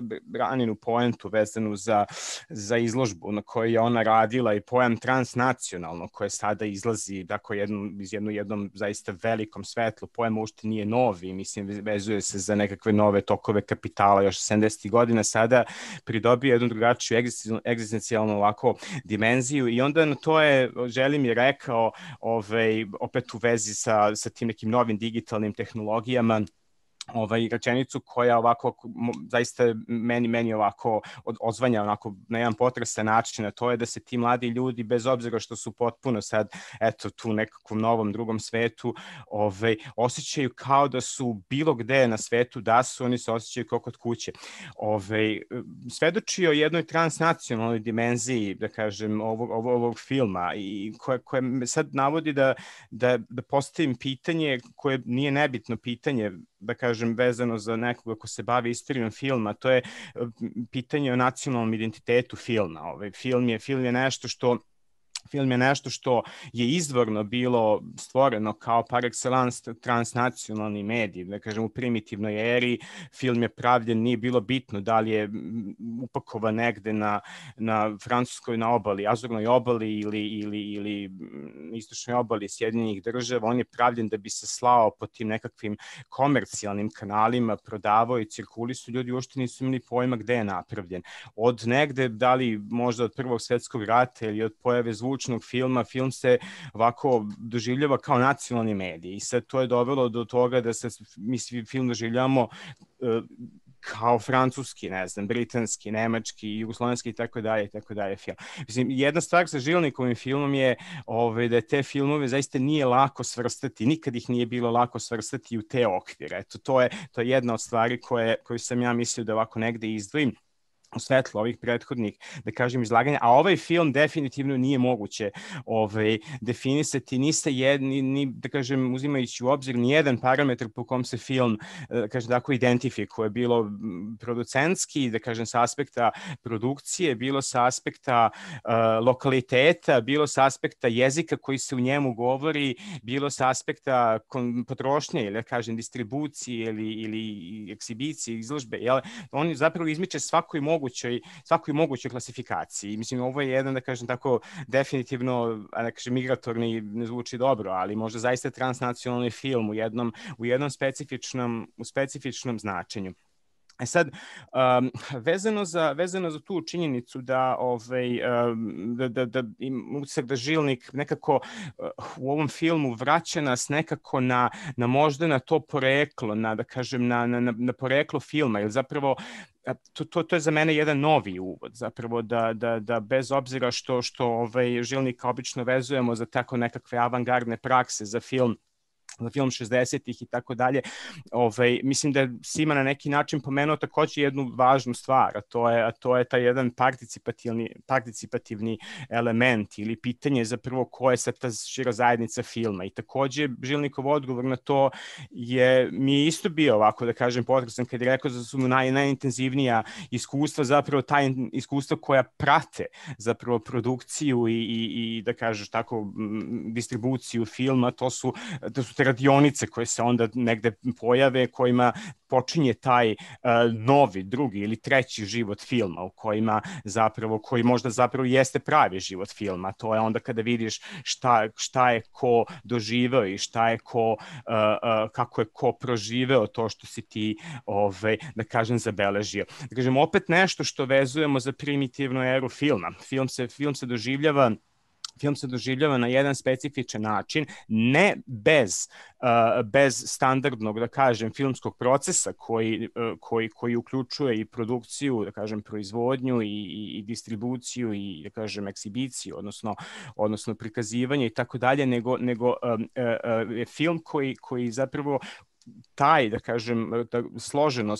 Aninu poentu vezanu za, za izložbu na kojoj je ona radila i pojam transnacionalno koje sada izlazi dakle, jednu, iz jednu, jednom zaista velikom svetlu. Pojam uopšte nije novi, mislim, vezuje se za nekakve nove tokove kapitala još sedamdesetih godina, sada pridobio jednu drugačiju egzistencijalnu ovako dimenziju i onda na to je Želimir rekao, ovaj, opet u vezi sa, sa tim nekim novim digitalnim tehnologijama, ovaj rečenicu koja ovako zaista meni meni ovako od, odzvanja onako na jedan potresan način, a to je da se ti mladi ljudi bez obzira što su potpuno sad eto tu nekakvom novom drugom svetu, ovaj osjećaju kao da su bilo gde na svetu, da su oni se osjećaju kao kod kuće. Ovaj svedoči o jednoj transnacionalnoj dimenziji, da kažem, ovog ovog, ovog filma i koje koje me sad navodi da da da postavim pitanje koje nije nebitno pitanje, da kažem, vezano za nekoga ko se bavi istorijom filma, to je pitanje o nacionalnom identitetu filma. Ovaj film je, film je nešto što Film je nešto što je izvorno bilo stvoreno kao par excellence transnacionalni medij, da kažem u primitivnoj eri. Film je pravljen, nije bilo bitno da li je upakovan negde na, na francuskoj na obali, Azurnoj obali ili, ili, ili istočnoj obali Sjedinjenih država. On je pravljen da bi se slao po tim nekakvim komercijalnim kanalima, prodavao i cirkulisu. Ljudi uopšte nisu imali pojma gde je napravljen. Od negde, da li možda od Prvog svjetskog rata ili od pojave zvučnog filma, film se ovako doživljava kao nacionalni medij i sad to je dovelo do toga da se mi svi film doživljamo uh, kao francuski, ne znam, britanski, nemački, jugoslovenski i tako dalje i tako dalje film. Mislim, jedna stvar sa Žilnikovim filmom je ovaj, da te filmove zaista nije lako svrstati, nikad ih nije bilo lako svrstati u te okvire. Eto, to je, to je jedna od stvari koje, koju sam ja mislio da ovako negde izdvojim u svetlu ovih prethodnih, da kažem, izlaganja, a ovaj film definitivno nije moguće ovaj, definisati ni sa jedni, ni, da kažem, uzimajući u obzir ni jedan parametar po kom se film, da kažem, tako identifikuje, bilo producentski, da kažem, sa aspekta produkcije, bilo sa aspekta uh, lokaliteta, bilo sa aspekta jezika koji se u njemu govori, bilo sa aspekta potrošnje ili, da kažem, distribucije ili, ili eksibicije, izložbe, jel? On zapravo izmiče svakoj mogućoj, svakoj mogućoj klasifikaciji. Mislim, ovo je jedan, da kažem tako, definitivno, da kažem, migratorni, ne zvuči dobro, ali možda zaista transnacionalni film u jednom, u jednom specifičnom, u specifičnom značenju. E sad, um, vezano, za, vezano za tu činjenicu da, ovaj, um, da, da, da im utisak da Žilnik nekako uh, u ovom filmu vraća nas nekako na, na možda na to poreklo, na, da kažem, na, na, na poreklo filma, jer zapravo To, to, to je za mene jedan novi uvod, zapravo da, da, da bez obzira što, što ovaj, Žilnika obično vezujemo za tako nekakve avangardne prakse za film, za film šezdesetih i tako dalje, ovaj, mislim da Sima na neki način pomenuo također jednu važnu stvar, a to je, a to je taj jedan participativni, participativni element ili pitanje zapravo ko je sad ta šira zajednica filma. I također Žilnikov odgovor na to je, mi je isto bio ovako, da kažem, potresan kad je rekao da su mu naj, najintenzivnija iskustva, zapravo ta iskustva koja prate zapravo produkciju i, i, i da kažeš tako, distribuciju filma, to su, to su te radionice koje se onda negde pojave, kojima počinje taj uh, novi, drugi ili treći život filma, u kojima zapravo, koji možda zapravo jeste pravi život filma. To je onda kada vidiš šta, šta je ko doživeo i šta je ko, uh, uh, kako je ko proživeo to što si ti, ovaj, da kažem, zabeležio. Da kažem, opet nešto što vezujemo za primitivnu eru filma. Film se, film se doživljava Film se doživljava na jedan specifičan način, ne bez, uh, bez standardnog, da kažem, filmskog procesa koji, uh, koji, koji uključuje i produkciju, da kažem, proizvodnju i, i, i distribuciju i, da kažem, eksibiciju, odnosno, odnosno prikazivanje i tako dalje, nego, nego uh, uh, uh, film koji, koji zapravo taj, da kažem, ta složenost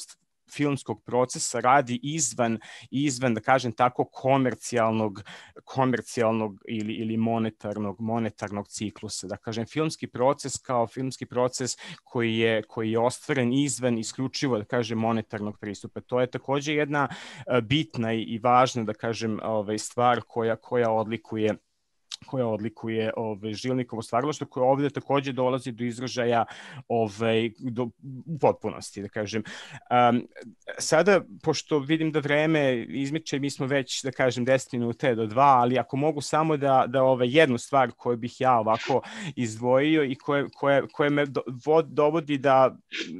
filmskog procesa radi izvan, izvan da kažem tako, komercijalnog, komercijalnog ili, ili monetarnog, monetarnog ciklusa. Da kažem, filmski proces kao filmski proces koji je, koji je ostvaren izvan isključivo, da kažem, monetarnog pristupa. To je takođe jedna bitna i važna, da kažem, ovaj, stvar koja, koja odlikuje koja odlikuje ovaj, Žilnikovo stvaralaštvo, koje ovde takođe dolazi do izražaja ovaj, do, u potpunosti, da kažem. Um, sada, pošto vidim da vreme izmiče, mi smo već, da kažem, deset minuta do dva, ali ako mogu samo da, da ovaj, jednu stvar koju bih ja ovako izdvojio i koje, koje, koje me do, vod, dovodi da,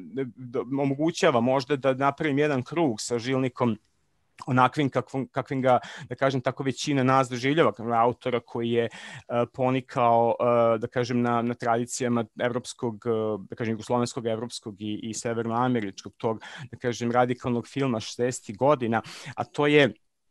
da omogućava možda da napravim jedan krug sa Žilnikom onakvim kakvim, kakvim ga, da kažem tako, većina nas doživljava, autora koji je uh, ponikao, uh, da kažem, na, na tradicijama evropskog, uh, da kažem, jugoslovenskog, evropskog i, i severnoameričkog, tog, da kažem, radikalnog filma šezdesetih godina, a to je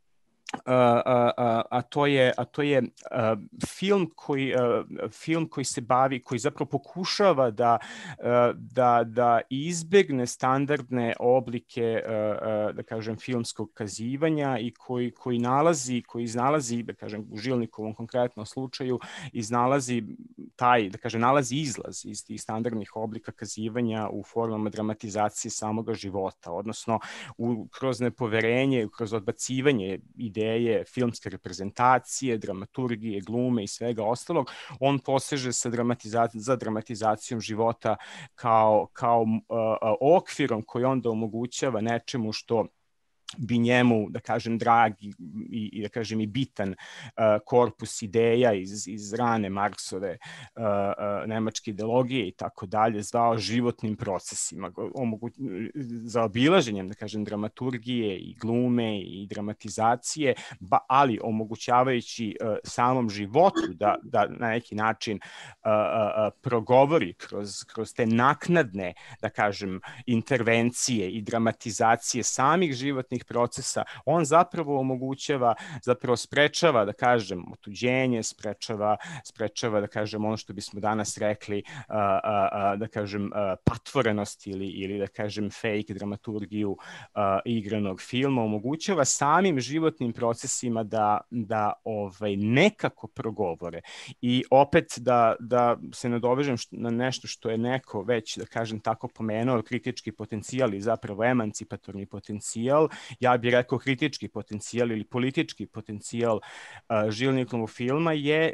Uh, uh, uh, a to je a to je uh, film koji uh, film koji se bavi, koji zapravo pokušava da uh, da da izbegne standardne oblike uh, uh, da kažem filmskog kazivanja i koji koji nalazi koji iznalazi, da kažem, u Žilnikovom konkretnom slučaju iznalazi taj, da kažem, nalazi izlaz iz tih standardnih oblika kazivanja u formama dramatizacije samoga života, odnosno u, kroz nepoverenje, kroz odbacivanje ideje filmske reprezentacije, dramaturgije, glume i svega ostalog, on poseže sa dramatiza- za dramatizacijom života kao, kao uh, okvirom koji onda omogućava nečemu što bi njemu, da kažem, drag i, i da kažem i bitan uh, korpus ideja iz, iz rane Marksove uh, uh, nemačke ideologije i tako dalje zvao životnim procesima, omogu, za obilaženjem, da kažem, dramaturgije i glume i dramatizacije, ba, ali omogućavajući uh, samom životu da, da na neki način uh, uh, progovori kroz, kroz te naknadne, da kažem, intervencije i dramatizacije samih životnih procesa, on zapravo omogućava, zapravo sprečava, da kažem, otuđenje, sprečava, sprečava, da kažem, ono što bismo danas rekli, uh, uh, da kažem, uh, patvorenost ili, ili, da kažem, fake dramaturgiju uh, igranog filma, omogućava samim životnim procesima da, da ovaj, nekako progovore. I opet da, da se nadovežem na nešto što je neko već, da kažem tako, pomenuo, kritički potencijal i zapravo emancipatorni potencijal, ja bih rekao kritički potencijal ili politički potencijal uh, Žilnikovog filma je,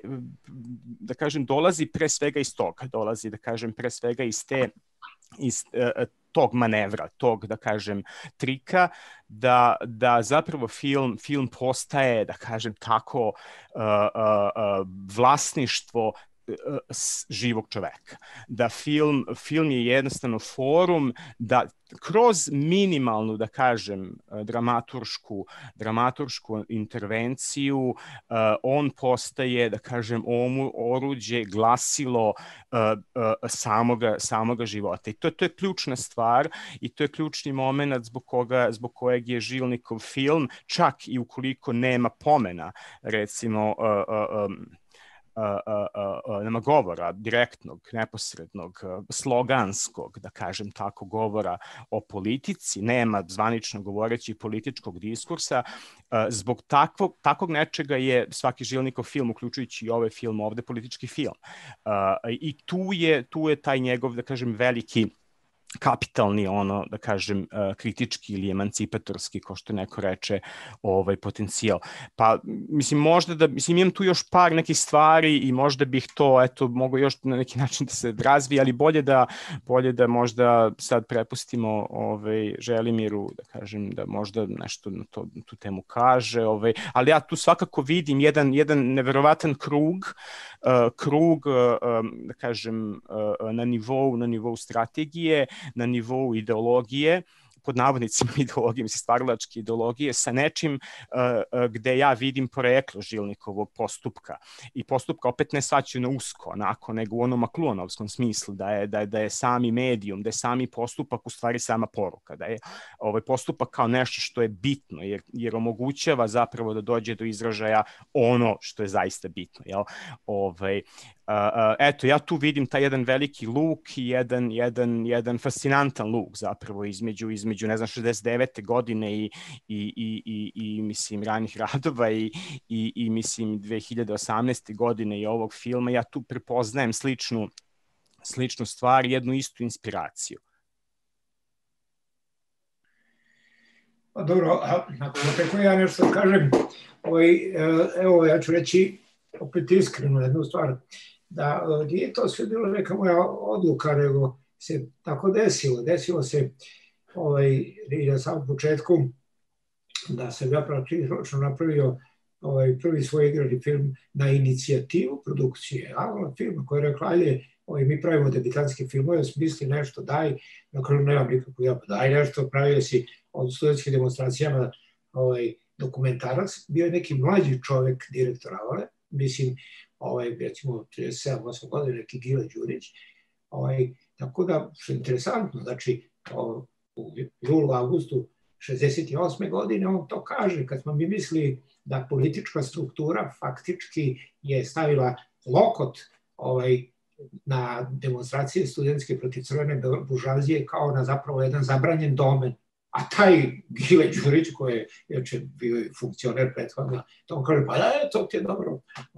da kažem, dolazi pre svega iz toga, dolazi, da kažem, pre svega iz te, iz uh, tog manevra, tog, da kažem, trika, da, da zapravo film, film postaje, da kažem tako, uh, uh, uh, vlasništvo živog čoveka. Da film, film je jednostavno forum da kroz minimalnu, da kažem, dramaturšku, dramaturšku intervenciju uh, on postaje, da kažem, omu, oruđe, glasilo uh, uh, samoga, samoga života. I to, to je ključna stvar i to je ključni moment zbog, koga, zbog kojeg je Žilnikov film, čak i ukoliko nema pomena, recimo, uh, uh, um, Uh, uh, uh, nema govora direktnog, neposrednog, uh, sloganskog, da kažem tako, govora o politici, nema zvanično govoreći političkog diskursa. Uh, zbog takvog, takvog nečega je svaki Žilnikov film, uključujući i ovaj film ovde, politički film. Uh, I tu je, tu je taj njegov, da kažem, veliki kapitalni, ono, da kažem, kritički ili emancipatorski, kao što neko reče, ovaj potencijal. Pa, mislim, možda da, mislim, imam tu još par nekih stvari i možda bih to, eto, mogu još na neki način da se razvije, ali bolje da, bolje da možda sad prepustimo ovaj, Želimiru, da kažem, da možda nešto na, to, na tu temu kaže, ovaj, ali ja tu svakako vidim jedan, jedan neverovatan krug, uh, krug, uh, da kažem, uh, na nivou, na nivou strategije, na nivou ideologije, pod navodnicima ideologije, mislim, stvaralačke ideologije, sa nečim uh, gde ja vidim poreklo Žilnikovog postupka. I postupka opet ne svaćaju na usko, onako, nego u onom makluonovskom smislu, da je, da, je, da je sami medijum, da je sami postupak u stvari sama poruka, da je ovaj postupak kao nešto što je bitno, jer, jer omogućava zapravo da dođe do izražaja ono što je zaista bitno. Jel? Ovaj, Uh, eto, ja tu vidim taj jedan veliki luk i jedan, jedan, jedan fascinantan luk zapravo između, između ne znam, šezdeset devete godine i, i, i, i, i mislim, ranih radova i, i, i mislim, dve hiljade osamnaeste godine i ovog filma. Ja tu prepoznajem sličnu, sličnu stvar, jednu istu inspiraciju. Pa dobro, ako tako ja nešto kažem, ovaj, evo ja ću reći opet iskreno jednu stvar, da nije to sve bilo neka moja odluka, nego se tako desilo. Desilo se ovaj, i na samom početku da sam ja praktično napravio ovaj, prvi svoj igrani film na inicijativu produkcije Alana filma koja je rekla, ajde, ovaj, mi pravimo debitanske filmove, smisli nešto, daj, na kraju nemam nikako ja, daj nešto, pravio si od studentskih demonstracijama ovaj, dokumentarac, bio je neki mlađi čovek, direktor Avale, mislim, ovaj, recimo trideset sedam osam godina, neki Gile Đurić, ovaj, tako da, što je interesantno, znači, o, u julu, avgustu šezdeset osme godine on to kaže, kad smo mi mislili da politička struktura faktički je stavila lokot ovaj, na demonstracije studentske protiv crvene buržoazije kao na zapravo jedan zabranjen domen. A taj Gile Đurić, koji je ječe bio funkcioner prethodno, to on kaže, pa da, to ti je dobro.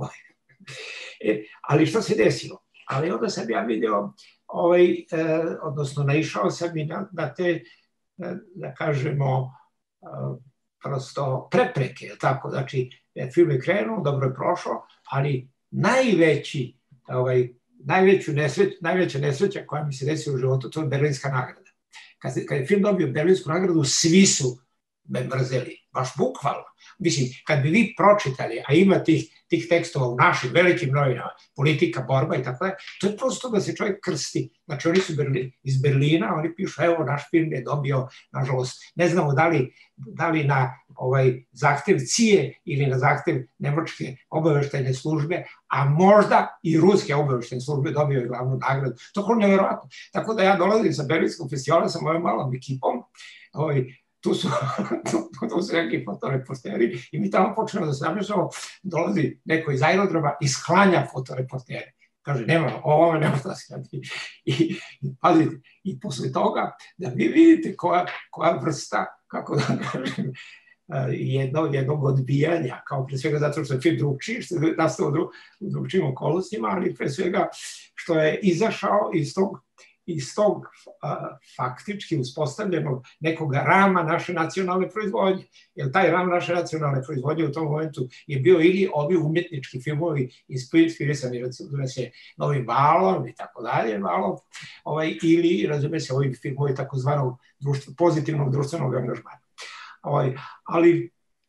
E, ali što se desilo? Ali onda sam ja video, ovaj, eh, odnosno naišao sam i na, na te, da kažemo, eh, prosto prepreke, tako, znači, film je krenuo, dobro je prošao, ali najveći, ovaj, najveću nesreć, najveća nesreća koja mi se desila u životu, to je Berlinska nagrada. Kad, kad je film dobio Berlinsku nagradu, svi su me mrzeli, baš bukvalno. Mislim, kad bi vi pročitali, a ima tih, tih tekstova u našim velikim novinama, politika, borba i tako da, to je prosto da se čovjek krsti. Znači, oni su Berlin, iz Berlina, oni pišu, evo, naš film je dobio, nažalost, ne znamo da li, da li na ovaj, zahtev C I E ili na zahtev Nemačke obaveštajne službe, a možda i ruske obaveštajne službe dobio je glavnu nagradu. To je nevjerojatno. Tako da ja dolazim sa Berlinskog festivala sa mojom malom ekipom, ovaj, tu su, tu, tu su neki fotoreporteri i mi tamo počnemo da se namješamo, dolazi neko iz aerodroma i sklanja fotoreportere. Kaže, nema, ovo nema šta se radi. I, pazite, i posle toga da vi vidite koja, koja vrsta, kako da kažem, jednog, jednog odbijanja, kao pre svega zato što je film drugčiji, što je nastao u drugčijim okolnostima, ali pre svega što je izašao iz tog iz tog a, faktički uspostavljenog nekog rama naše nacionalne proizvodnje. Jer taj ram naše nacionalne proizvodnje u tom momentu je bio ili ovi umjetnički filmovi inspirisani, razume se, Novim valom i tako dalje, valom, ovaj, ili, razume se, ovi filmovi takozvanog društva, pozitivnog društvenog angažmana. Ovaj, ali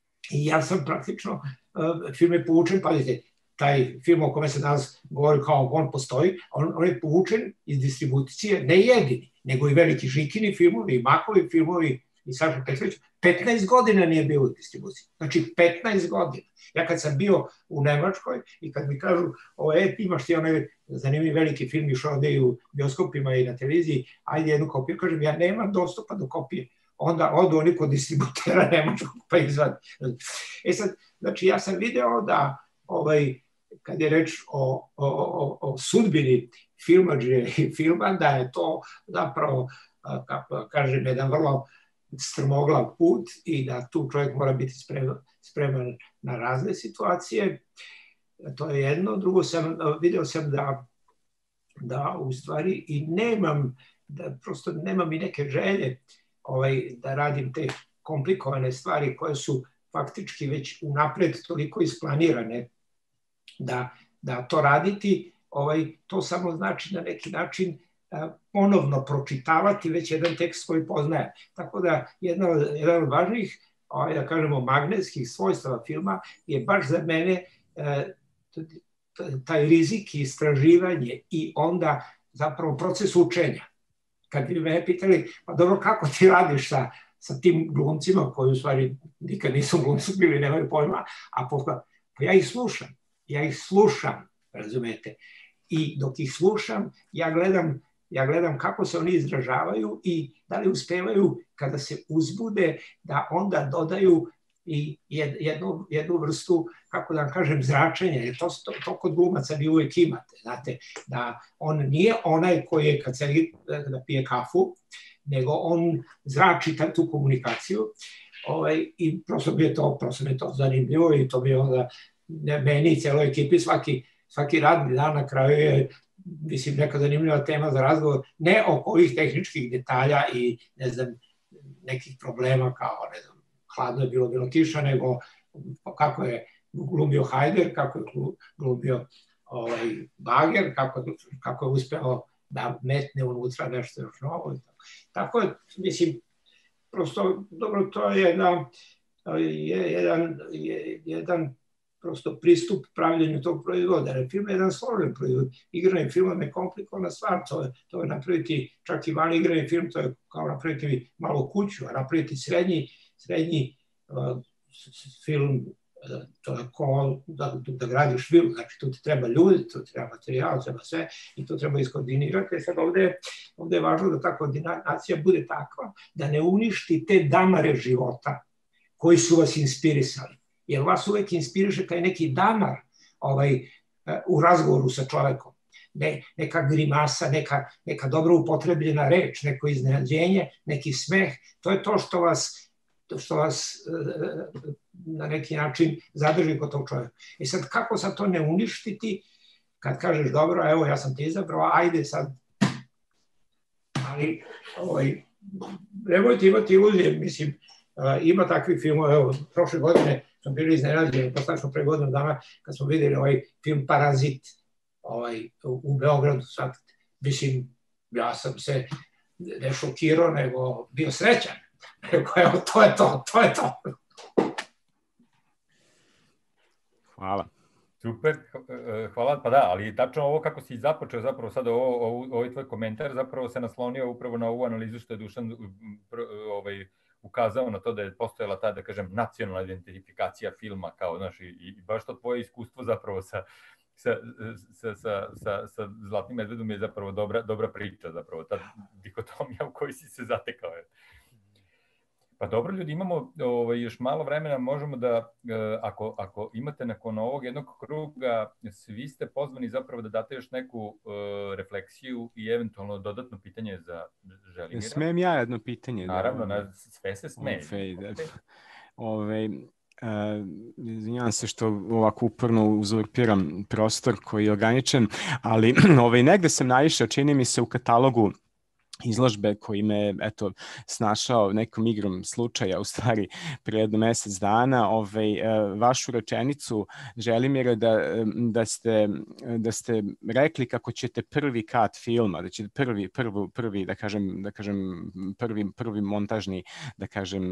ja sam praktično, uh, film je poučen, pazite, taj film o kome se danas govori kao on postoji, on, on je povučen iz distribucije, ne jedini, nego i veliki Žikini filmovi, i Makovi filmovi, i Saša Petrović, petnaest godina nije bio u distribuciji. Znači, petnaest godina. Ja kad sam bio u Nemačkoj i kad mi kažu, o, e, imaš ti onaj zanimljiv veliki film išao ovde i u bioskopima i na televiziji, ajde jednu kopiju, kažem, ja nemam dostupa do kopije. Onda odu oni kod distributera nemačkog pa izvadi. E sad, znači, ja sam video da ovaj, kad je reč o, o, o, o sudbini filmadžije i filma, da je to zapravo, kako kažem, jedan vrlo strmoglav put i da tu čovjek mora biti spreman, spreman na razne situacije. To je jedno. Drugo, sam, video sam da, da u stvari i nemam, da prosto nemam i neke želje ovaj, da radim te komplikovane stvari koje su faktički već unapred toliko isplanirane da, da to raditi, ovaj, to samo znači na neki način a, ponovno pročitavati već jedan tekst koji poznajem. Tako da jedna, jedan od važnijih, ovaj, da kažemo, magnetskih svojstava filma je baš za mene a, taj rizik i istraživanje i onda zapravo proces učenja. Kad bi me pitali, pa dobro, kako ti radiš sa, sa tim glumcima koji u stvari nikad nisu glumci bili, nemaju pojma, a pa ja ih slušam. Ja ih slušam, razumete, i dok ih slušam, ja gledam, ja gledam kako se oni izražavaju i da li uspevaju kada se uzbude da onda dodaju i jednu, jednu vrstu, kako da vam kažem, zračenja, jer to, to, to kod glumaca vi uvek imate, znate, da on nije onaj koji je kad sedi da pije kafu, nego on zrači tu komunikaciju, ovaj, i prosto bi je to, prosto mi je to zanimljivo i to bi onda meni i celoj ekipi svaki, svaki radni dan na kraju je, mislim, neka zanimljiva tema za razgovor, ne oko ovih tehničkih detalja i, ne znam, nekih problema kao, ne znam, hladno je bilo, bilo kiša, nego kako je glumio Hajder, kako je glumio ovaj, Bager, kako, kako je uspeo da metne unutra nešto još novo. Tako je, mislim, prosto, dobro, to je jedna, je, jedan, je, jedan prosto pristup pravljenju tog proizvoda. Jer film je jedan složen proizvod. Igrani film je komplikovana stvar, to je, to je napraviti, čak i mali igrani film, to je kao napraviti malo kuću, a napraviti srednji, srednji uh, film, uh, to je kao da, da gradiš film, znači tu ti treba ljudi, tu treba materijal, treba sve i to treba iskoordinirati. Sad ovde, ovde je važno da ta koordinacija bude takva da ne uništi te damare života koji su vas inspirisali. Jer vas uvek inspiriše taj neki damar ovaj, u razgovoru sa čovekom. Ne, neka grimasa, neka, neka dobro upotrebljena reč, neko iznenađenje, neki smeh. To je to što vas, što vas na neki način zadrži kod tog čoveka. I sad kako sad to ne uništiti kad kažeš dobro, evo ja sam te izabrao, ajde sad. Ali ovaj, nemojte imati iluzije, mislim, ima takvih filmova, evo, prošle godine smo bili iznenađeni, poslačno pre godinu dana, kad smo videli ovaj film Parazit ovaj, u Beogradu, sad, mislim, ja sam se ne šokirao, nego bio srećan. Nego, evo, to je to, to je to. Hvala. Super, hvala. Pa da, ali tačno ovo kako si započeo, zapravo sad ovo, ovo, ovaj tvoj komentar zapravo se naslonio upravo na ovu analizu što je Dušan ovaj, ukazao na to da je postojala ta, da kažem, nacionalna identifikacija filma kao, znaš, i, i baš to tvoje iskustvo zapravo sa, sa, sa, sa, sa, sa Zlatnim medvedom je zapravo dobra, dobra priča, zapravo, ta dikotomija u kojoj si se zatekao. Pa dobro, ljudi, imamo ovaj, još malo vremena, možemo da, ako, ako imate nakon ovog jednog kruga, svi ste pozvani zapravo da date još neku uh, refleksiju i eventualno dodatno pitanje za Želimira. Smem ja jedno pitanje? Naravno, na, sve se smeje. Okay, da, ovaj, Uh, izvinjavam se što ovako uporno uzurpiram prostor koji je ograničen, ali ovaj, negde sam naišao, čini mi se u katalogu izložbe koji me, eto, snašao nekom igrom slučaja, u stvari, prije jedno mesec dana, ovaj, vašu rečenicu, Želimire, da, da, ste, da ste rekli kako ćete prvi kat filma, da ćete prvi, prvi, prvi da kažem, da kažem prvi, prvi montažni, da kažem,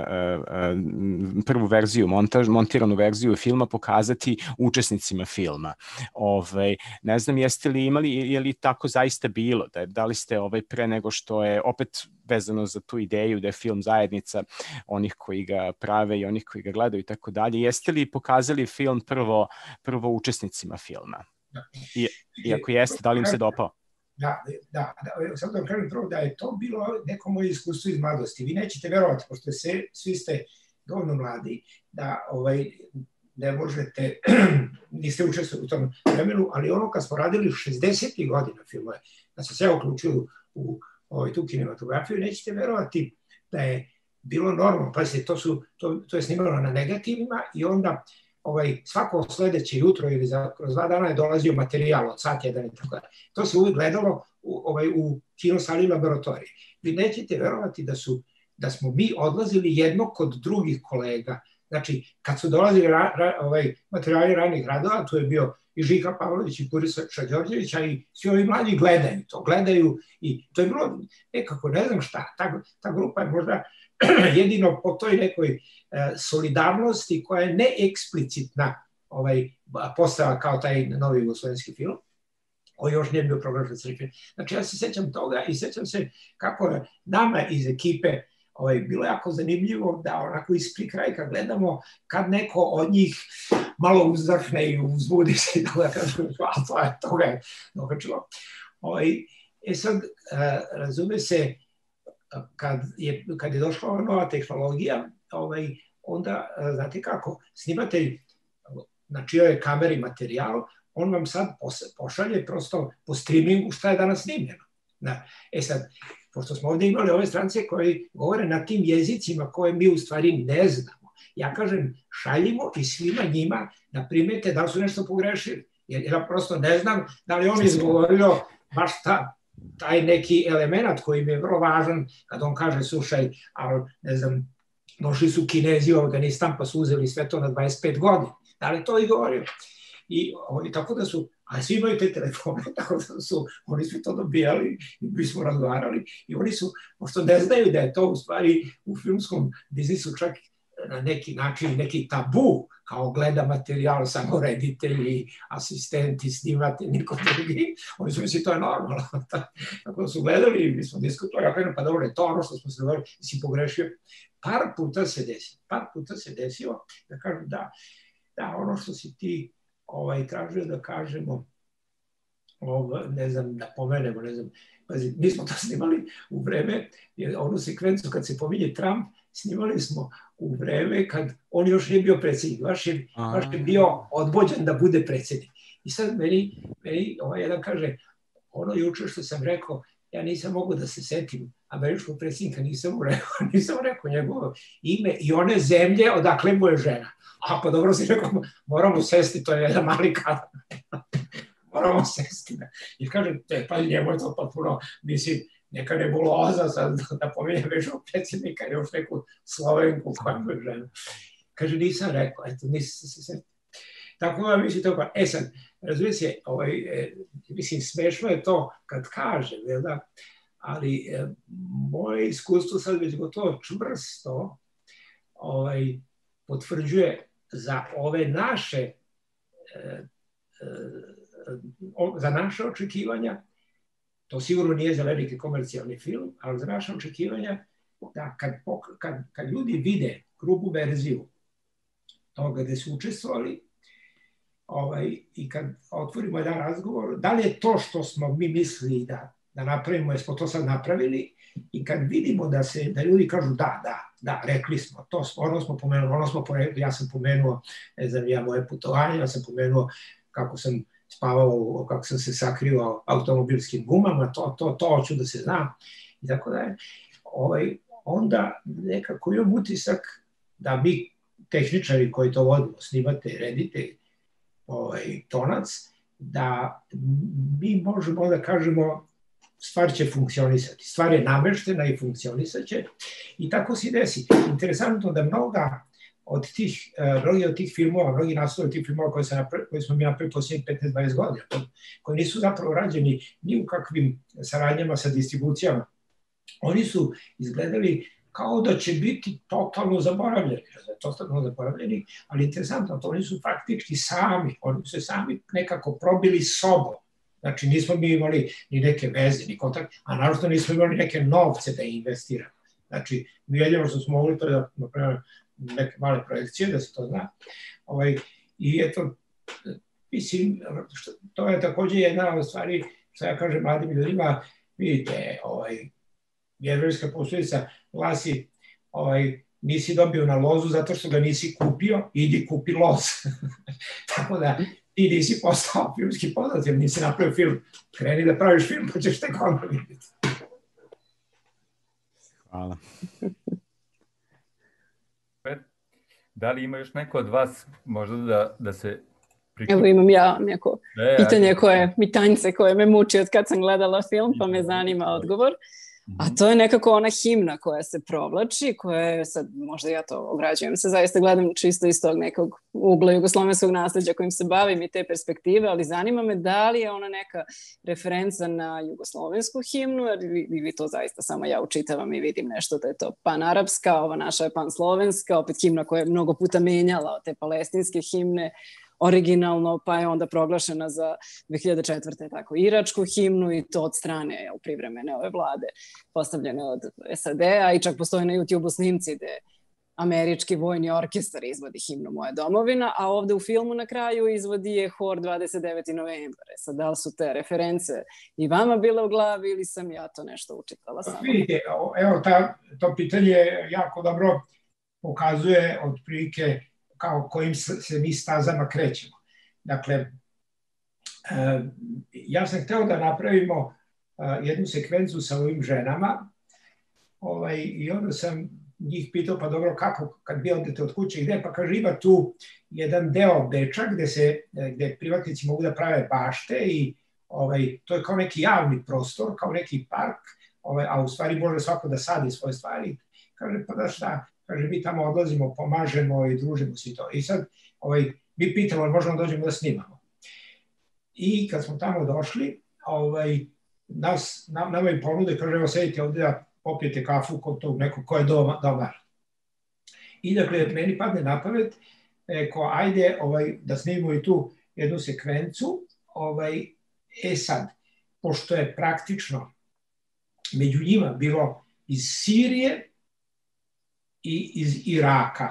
prvu verziju, montaž, montiranu verziju filma pokazati učesnicima filma. Ovaj, ne znam, jeste li imali, je li tako zaista bilo, da, da li ste ovaj, pre nego što je opet vezano za tu ideju da je film zajednica onih koji ga prave i onih koji ga gledaju i tako dalje. Jeste li pokazali film prvo, prvo učesnicima filma? I, I ako jeste, da li im se dopao? Da, da, da, sad da vam kažem prvo da je to bilo neko moje iskustvo iz mladosti. Vi nećete verovati, pošto se, svi ste dovoljno mladi, da ovaj, ne možete, niste učestvovali u tom vremenu, ali ono kad smo radili šezdesetih godina filmove, da se sve uključili u ovaj, tu kinematografiju, nećete verovati da je bilo normalno. Pazite, to, su, to, to je snimano na negativima i onda ovaj, svako sledeće jutro ili za, kroz dva dana je dolazio materijal od sat jedan i tako da. To se uvijek gledalo u, ovaj, u kinosali laboratorije. Vi nećete verovati da, su, da smo mi odlazili jedno kod drugih kolega. Znači, kad su dolazili ra, ra, ovaj, materijali ranih radova, tu je bio i Žika Pavlović i Puriša Đorđević, a i svi ovi mlađi gledaju to, gledaju i to je bilo nekako, ne znam šta, ta, ta grupa je možda jedino po toj nekoj e, solidarnosti koja je neeksplicitna ovaj, postala kao taj novi jugoslovenski film, koji još nije bio proglašen crkven. Znači, ja se sećam toga i sećam se kako je nama iz ekipe ovaj, bilo jako zanimljivo da onako iz prikrajka gledamo kad neko od njih malo uzdahne i uzbudi se i da kažu, a to je toga je dokačilo. Ovaj, e sad, razume se, kad je, kad je došla ova nova tehnologija, ovaj, onda, znate kako, snimatelj na čijoj je kameri materijal, on vam sad pošalje prosto po streamingu šta je danas snimljeno. E sad, pošto smo ovdje imali ove strance koji govore na tim jezicima koje mi u stvari ne znamo, ja kažem šaljimo i svima njima da primete da li su nešto pogrešili. Jer ja prosto ne znam da li on izgovorio baš ta, taj neki element koji mi je vrlo važan kad on kaže slušaj, ali ne znam, došli su Kinezi u Afganistan pa su uzeli sve to na dvadeset pet godina. Da li to i govorio? I oni tako da su, a svi imaju te telefone, tako da su, oni su to dobijali i mi smo razgovarali i oni su, pošto ne znaju da je to u stvari u filmskom biznisu čak na neki način, neki tabu, kao gleda materijal samo reditelji, asistenti, snimatelji, niko drugi, oni su misli to je normalno. Tako da su gledali i mi smo diskutovali, ja kažem pa dobro je to ono što smo se dogovorili, si pogrešio. Par puta se desilo, par puta se desilo da kažu da, da ono što si ti ovaj, tražio da kažemo, ovaj, ne znam, da pomenemo, ne znam, pazi, mi smo to snimali u vreme, onu sekvencu kad se pominje Trump, snimali smo u vreme kad on još nije bio predsjednik, baš je, baš je bio odbođen da bude predsjednik. I sad meni, meni ovaj jedan kaže, ono juče što sam rekao, ja nisam mogu da se setim američkog predsjednika, nisam mu rekao, nisam rekao njegovo ime i one zemlje odakle mu je žena. A pa dobro si rekao, moramo sesti, to je jedan mali kadar. Moramo sesti. I kaže, pa njemu je to potpuno, mislim, neka nebuloza sad da pominjem vežog predsjednika i još neku Slovenku koja mu je žena. Kaže, nisam rekao, eto, nisam se setio. Tako da mislim to, e sad, razumije se, ovaj, mislim, smešno je to kad kažem, jel da? Ali e, moje iskustvo sad već gotovo čvrsto ovaj, potvrđuje za ove naše e, e, za naše očekivanja, to sigurno nije za veliki komercijalni film, ali za naše očekivanja da kad, kad, kad ljudi vide grubu verziju toga gde su učestvovali, ovaj, i kad otvorimo jedan razgovor, da li je to što smo mi mislili da da napravimo, jer smo to sad napravili i kad vidimo da se, da ljudi kažu da, da, da, rekli smo, to smo, ono smo pomenuli, ono smo porekli, ja sam pomenuo, ne znam, ja moje putovanje, ja sam pomenuo kako sam spavao, kako sam se sakrio automobilskim gumama, to, to, to hoću da se znam i tako dalje. Ovaj, onda nekako imam utisak da mi, tehničari koji to vodimo, snimate, redite, ovaj, tonac, da mi možemo da kažemo stvar će funkcionisati. Stvar je nameštena i funkcionisaće i tako se desi. Interesantno da mnoga od tih, mnogi od tih filmova, mnogi naslovi od tih filmova koje, koje smo mi napravili posljednjih petnaest dvadeset godina, koji nisu zapravo rađeni ni u kakvim saradnjama sa distribucijama, oni su izgledali kao da će biti totalno zaboravljeni, totalno zaboravljeni, ali interesantno, to oni su faktički sami, oni su sami nekako probili sobom. Znači, nismo mi imali ni neke veze, ni kontakt, a naravno nismo imali neke novce da investiramo. Znači, mi jedino što smo mogli to da napravimo neke male projekcije, da se to zna. Ovaj, I eto, mislim, što, to je takođe jedna od stvari, što ja kažem mladim ljudima, vidite, ovaj, jevrejska poslovica glasi, ovaj, nisi dobio na lozu zato što ga nisi kupio, idi kupi loz. Tako da, ti nisi postao filmski poznat, jer nisi napravio film. Kreni da praviš film, pa ćeš tek onda vidjeti. Hvala. Da li ima još neko od vas možda da, da se priključi? Evo imam ja neko e, pitanje koje, mitanjce koje me muči od kad sam gledala film, pa me zanima odgovor. A to je nekako ona himna koja se provlači, koja je sad, možda ja to ograđujem se, zaista gledam čisto iz tog nekog ugla jugoslovenskog nasleđa kojim se bavim i te perspektive, ali zanima me da li je ona neka referenca na jugoslovensku himnu, jer vi, vi to zaista samo ja učitavam i vidim nešto da je to panarapska, ova naša je panslovenska, opet himna koja je mnogo puta menjala od te palestinske himne, originalno, pa je onda proglašena za dve hiljade četvrte tako iračku himnu i to od strane jel, privremene ove vlade postavljene od S A D-a i čak postoje na YouTube-u snimci gde američki vojni orkestar izvodi himnu Moja domovina, a ovde u filmu na kraju izvodi je hor dvadeset devetog novembra. Sad, da li su te reference i vama bile u glavi ili sam ja to nešto učitala samo? Vidite, evo, ta, to pitanje je jako dobro pokazuje otprilike kao kojim se mi stazama krećemo. Dakle, ja sam hteo da napravimo jednu sekvencu sa ovim ženama ovaj, i onda sam njih pitao, pa dobro, kako kad vi odete od kuće, gde? Pa kaže, ima tu jedan deo Beča gde, se, gde privatnici mogu da prave bašte i ovaj, to je kao neki javni prostor, kao neki park, ovaj, a u stvari može svako da sadi svoje stvari. Kaže, pa da šta? Kaže, mi tamo odlazimo, pomažemo i družimo se i to. I sad ovaj, mi pitamo, možemo dođemo da snimamo. I kad smo tamo došli, ovaj, nas, nam, nama im ponude, kaže, evo sedite ovde da popijete kafu kod tog nekog ko je doma, domar. I dakle, meni padne na pamet, e, ko ajde ovaj, da snimimo i tu jednu sekvencu, ovaj, e sad, pošto je praktično među njima bilo iz Sirije i iz Iraka.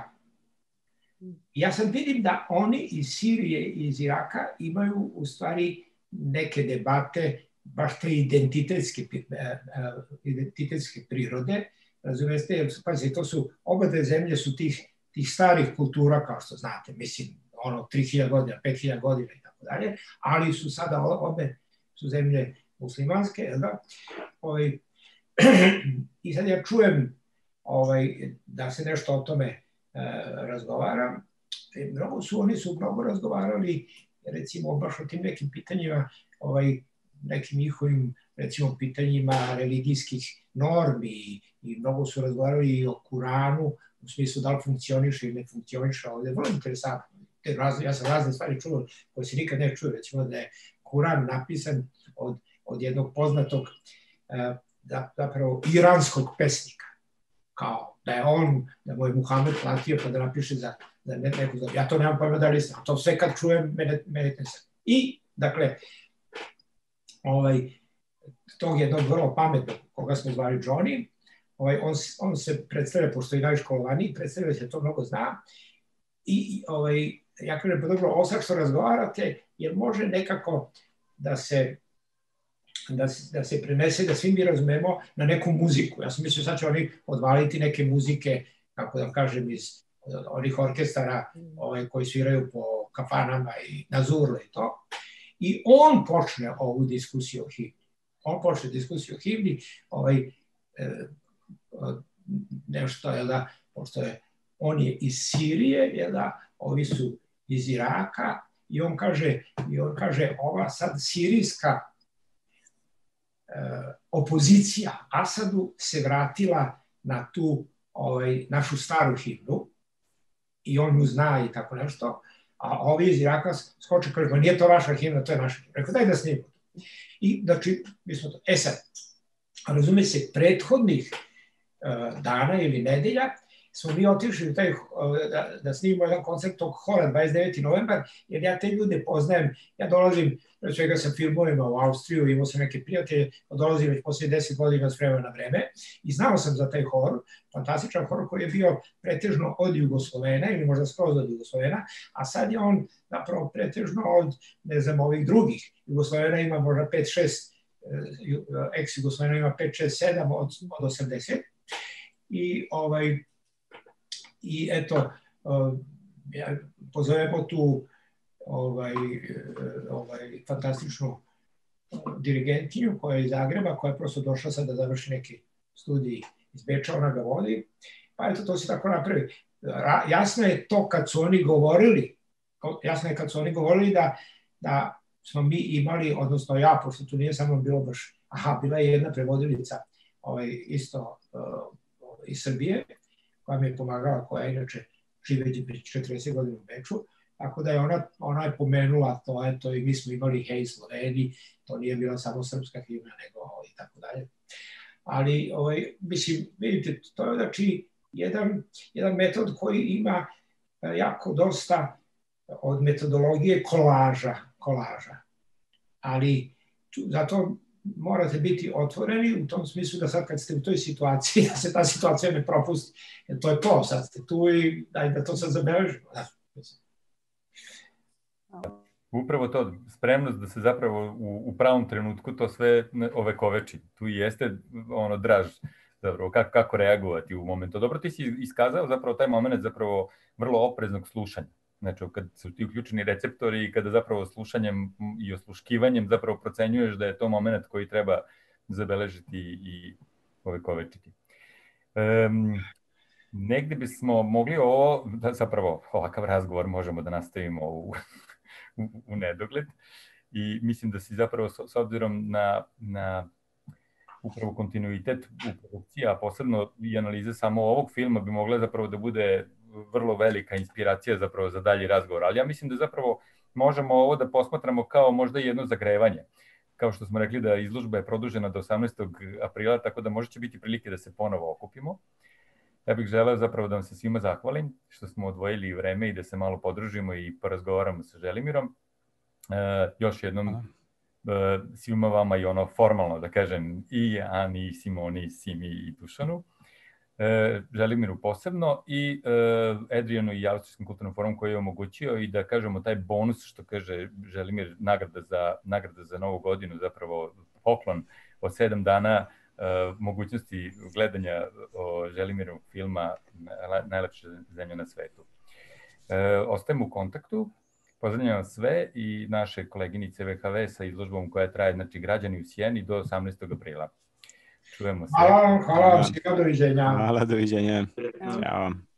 Ja sad vidim da oni iz Sirije i iz Iraka imaju u stvari neke debate baš te identitetske, identitetske prirode. Razumete, pazite, to su, oba dve zemlje su tih, tih starih kultura, kao što znate, mislim, ono, tri hiljade godina, pet hiljada godina i tako dalje, ali su sada obe su zemlje muslimanske, da? Ovaj, i sad ja čujem ovaj, da se nešto o tome e, razgovara. E, mnogo su, oni su mnogo razgovarali, recimo, baš o tim nekim pitanjima, ovaj, nekim njihovim, recimo, pitanjima religijskih normi i, i mnogo su razgovarali i o Kuranu, u smislu da li funkcioniše ili ne funkcioniše. Ovdje je vrlo interesantno. Ja sam razne stvari čuo koje se nikad ne čuo, recimo da je Kuran napisan od, od jednog poznatog da, zapravo iranskog pesnika. Kao da je on, da mu je Muhammed platio pa da napiše za, za neku, za, ja to nemam pojma da li sam, to sve kad čujem mene, mene ne sam. I, dakle, ovaj, tog jednog vrlo pametnog, koga smo zvali Johnny, ovaj, on, on se predstavlja, pošto je najškolovaniji, predstavlja se to mnogo zna, i ovaj, ja kažem, pa dobro, ovo sad što razgovarate, jer može nekako da se Da se, da se prenese, da svi mi razumemo na neku muziku. Ja sam mislio sad će oni odvaliti neke muzike, kako da kažem, iz onih orkestara ovaj, koji sviraju po kafanama i na zurle i to. I on počne ovu diskusiju o himni. On počne diskusiju o himni, ovaj, e, nešto je da, pošto je, on je iz Sirije, je da, ovi su iz Iraka, i on kaže, i on kaže ova sad sirijska opozicija Asadu se vratila na tu ovaj, našu staru himnu i on ju zna i tako nešto, a ovi iz Iraka skoče, kaže, ma nije to vaša himna, to je naša himna. Rekao, daj da snimamo. I, znači, mi smo to. E sad, razume se, prethodnih uh, dana ili nedelja smo mi otišli taj, uh, da, da snimimo jedan koncert tog hora dvadeset deveti novembar, jer ja te ljude poznajem, ja dolazim pre svega sa filmovima u Austriju, imao sam neke prijatelje, dolazim već poslije deset godina s vremena na vreme i znao sam za taj hor, fantastičan hor koji je bio pretežno od Jugoslovena ili možda skroz od Jugoslovena, a sad je on napravo pretežno od, ne znam, ovih drugih. Jugoslovena ima možda pet šest, ex-Jugoslovena ima pet šest sedam od, od osamdeset i ovaj, i eto, ja pozovemo tu ovaj, ovaj, fantastičnu dirigentkinju koja je iz Zagreba, koja je prosto došla sad da završi neki studij iz Beča, ona ga vodi, pa eto, to se tako napravi. Jasno je to kad su oni govorili, jasno je kad su oni govorili da, da smo mi imali, odnosno ja, pošto tu nije samo bilo baš, aha, bila je jedna prevodilica ovaj, isto uh, iz Srbije, koja mi je pomagala, koja je inače živeći četrdeset godina u Beču, tako da je ona, ona je pomenula to, eto, i mi smo imali Hej Sloveni, to nije bila samo srpska himna, nego i tako dalje. Ali, ovaj, mislim, vidite, to je znači jedan, jedan metod koji ima jako dosta od metodologije kolaža, kolaža. Ali zato morate biti otvoreni u tom smislu da sad kad ste u toj situaciji, da se ta situacija ne propusti. Jer to je to, sad ste tu i daj da to sad zabeležimo. Da. Upravo to, spremnost da se zapravo u, u pravom trenutku to sve ovekoveči. Tu jeste ono draž zapravo kako, kako reagovati u momentu. Dobro, ti si iskazao zapravo taj moment zapravo vrlo opreznog slušanja. Znači, kad su ti uključeni receptori i kada zapravo slušanjem i osluškivanjem zapravo procenjuješ da je to moment koji treba zabeležiti i ovekovečiti. Um, negde bismo mogli ovo, da zapravo ovakav razgovor možemo da nastavimo u, u, u nedogled i mislim da si zapravo s, s obzirom na, na upravo kontinuitet u produkciji, a posebno i analize samo ovog filma bi mogla zapravo da bude vrlo velika inspiracija zapravo za dalji razgovor. Ali ja mislim da zapravo možemo ovo da posmatramo kao možda jedno zagrevanje. Kao što smo rekli da izložba je produžena do osamnaestog aprila, tako da možda će biti prilike da se ponovo okupimo. Ja bih želeo zapravo da vam se svima zahvalim što smo odvojili vreme i da se malo podružimo i porazgovaramo sa Želimirom. E, još jednom e, svima vama i ono formalno da kažem i Ani, i Simoni, i Simi i Dušanu. E, Želimiru posebno i e, Adrianu i Austrijskom kulturnom forumu koji je omogućio i da kažemo taj bonus što kaže Želimir, nagrada za, nagrada za novu godinu, zapravo poklon od sedam dana e, mogućnosti gledanja o Želimiru filma Najlepša zemlja na svetu. E, ostajemo u kontaktu, pozdravljam sve i naše koleginice V H V sa izložbom koja traje, znači Građani u sjeni do osamnaestog aprila. Čujemo se. Hvala, hvala vam, svima, doviđenja. Hvala, doviđenja. Ćao.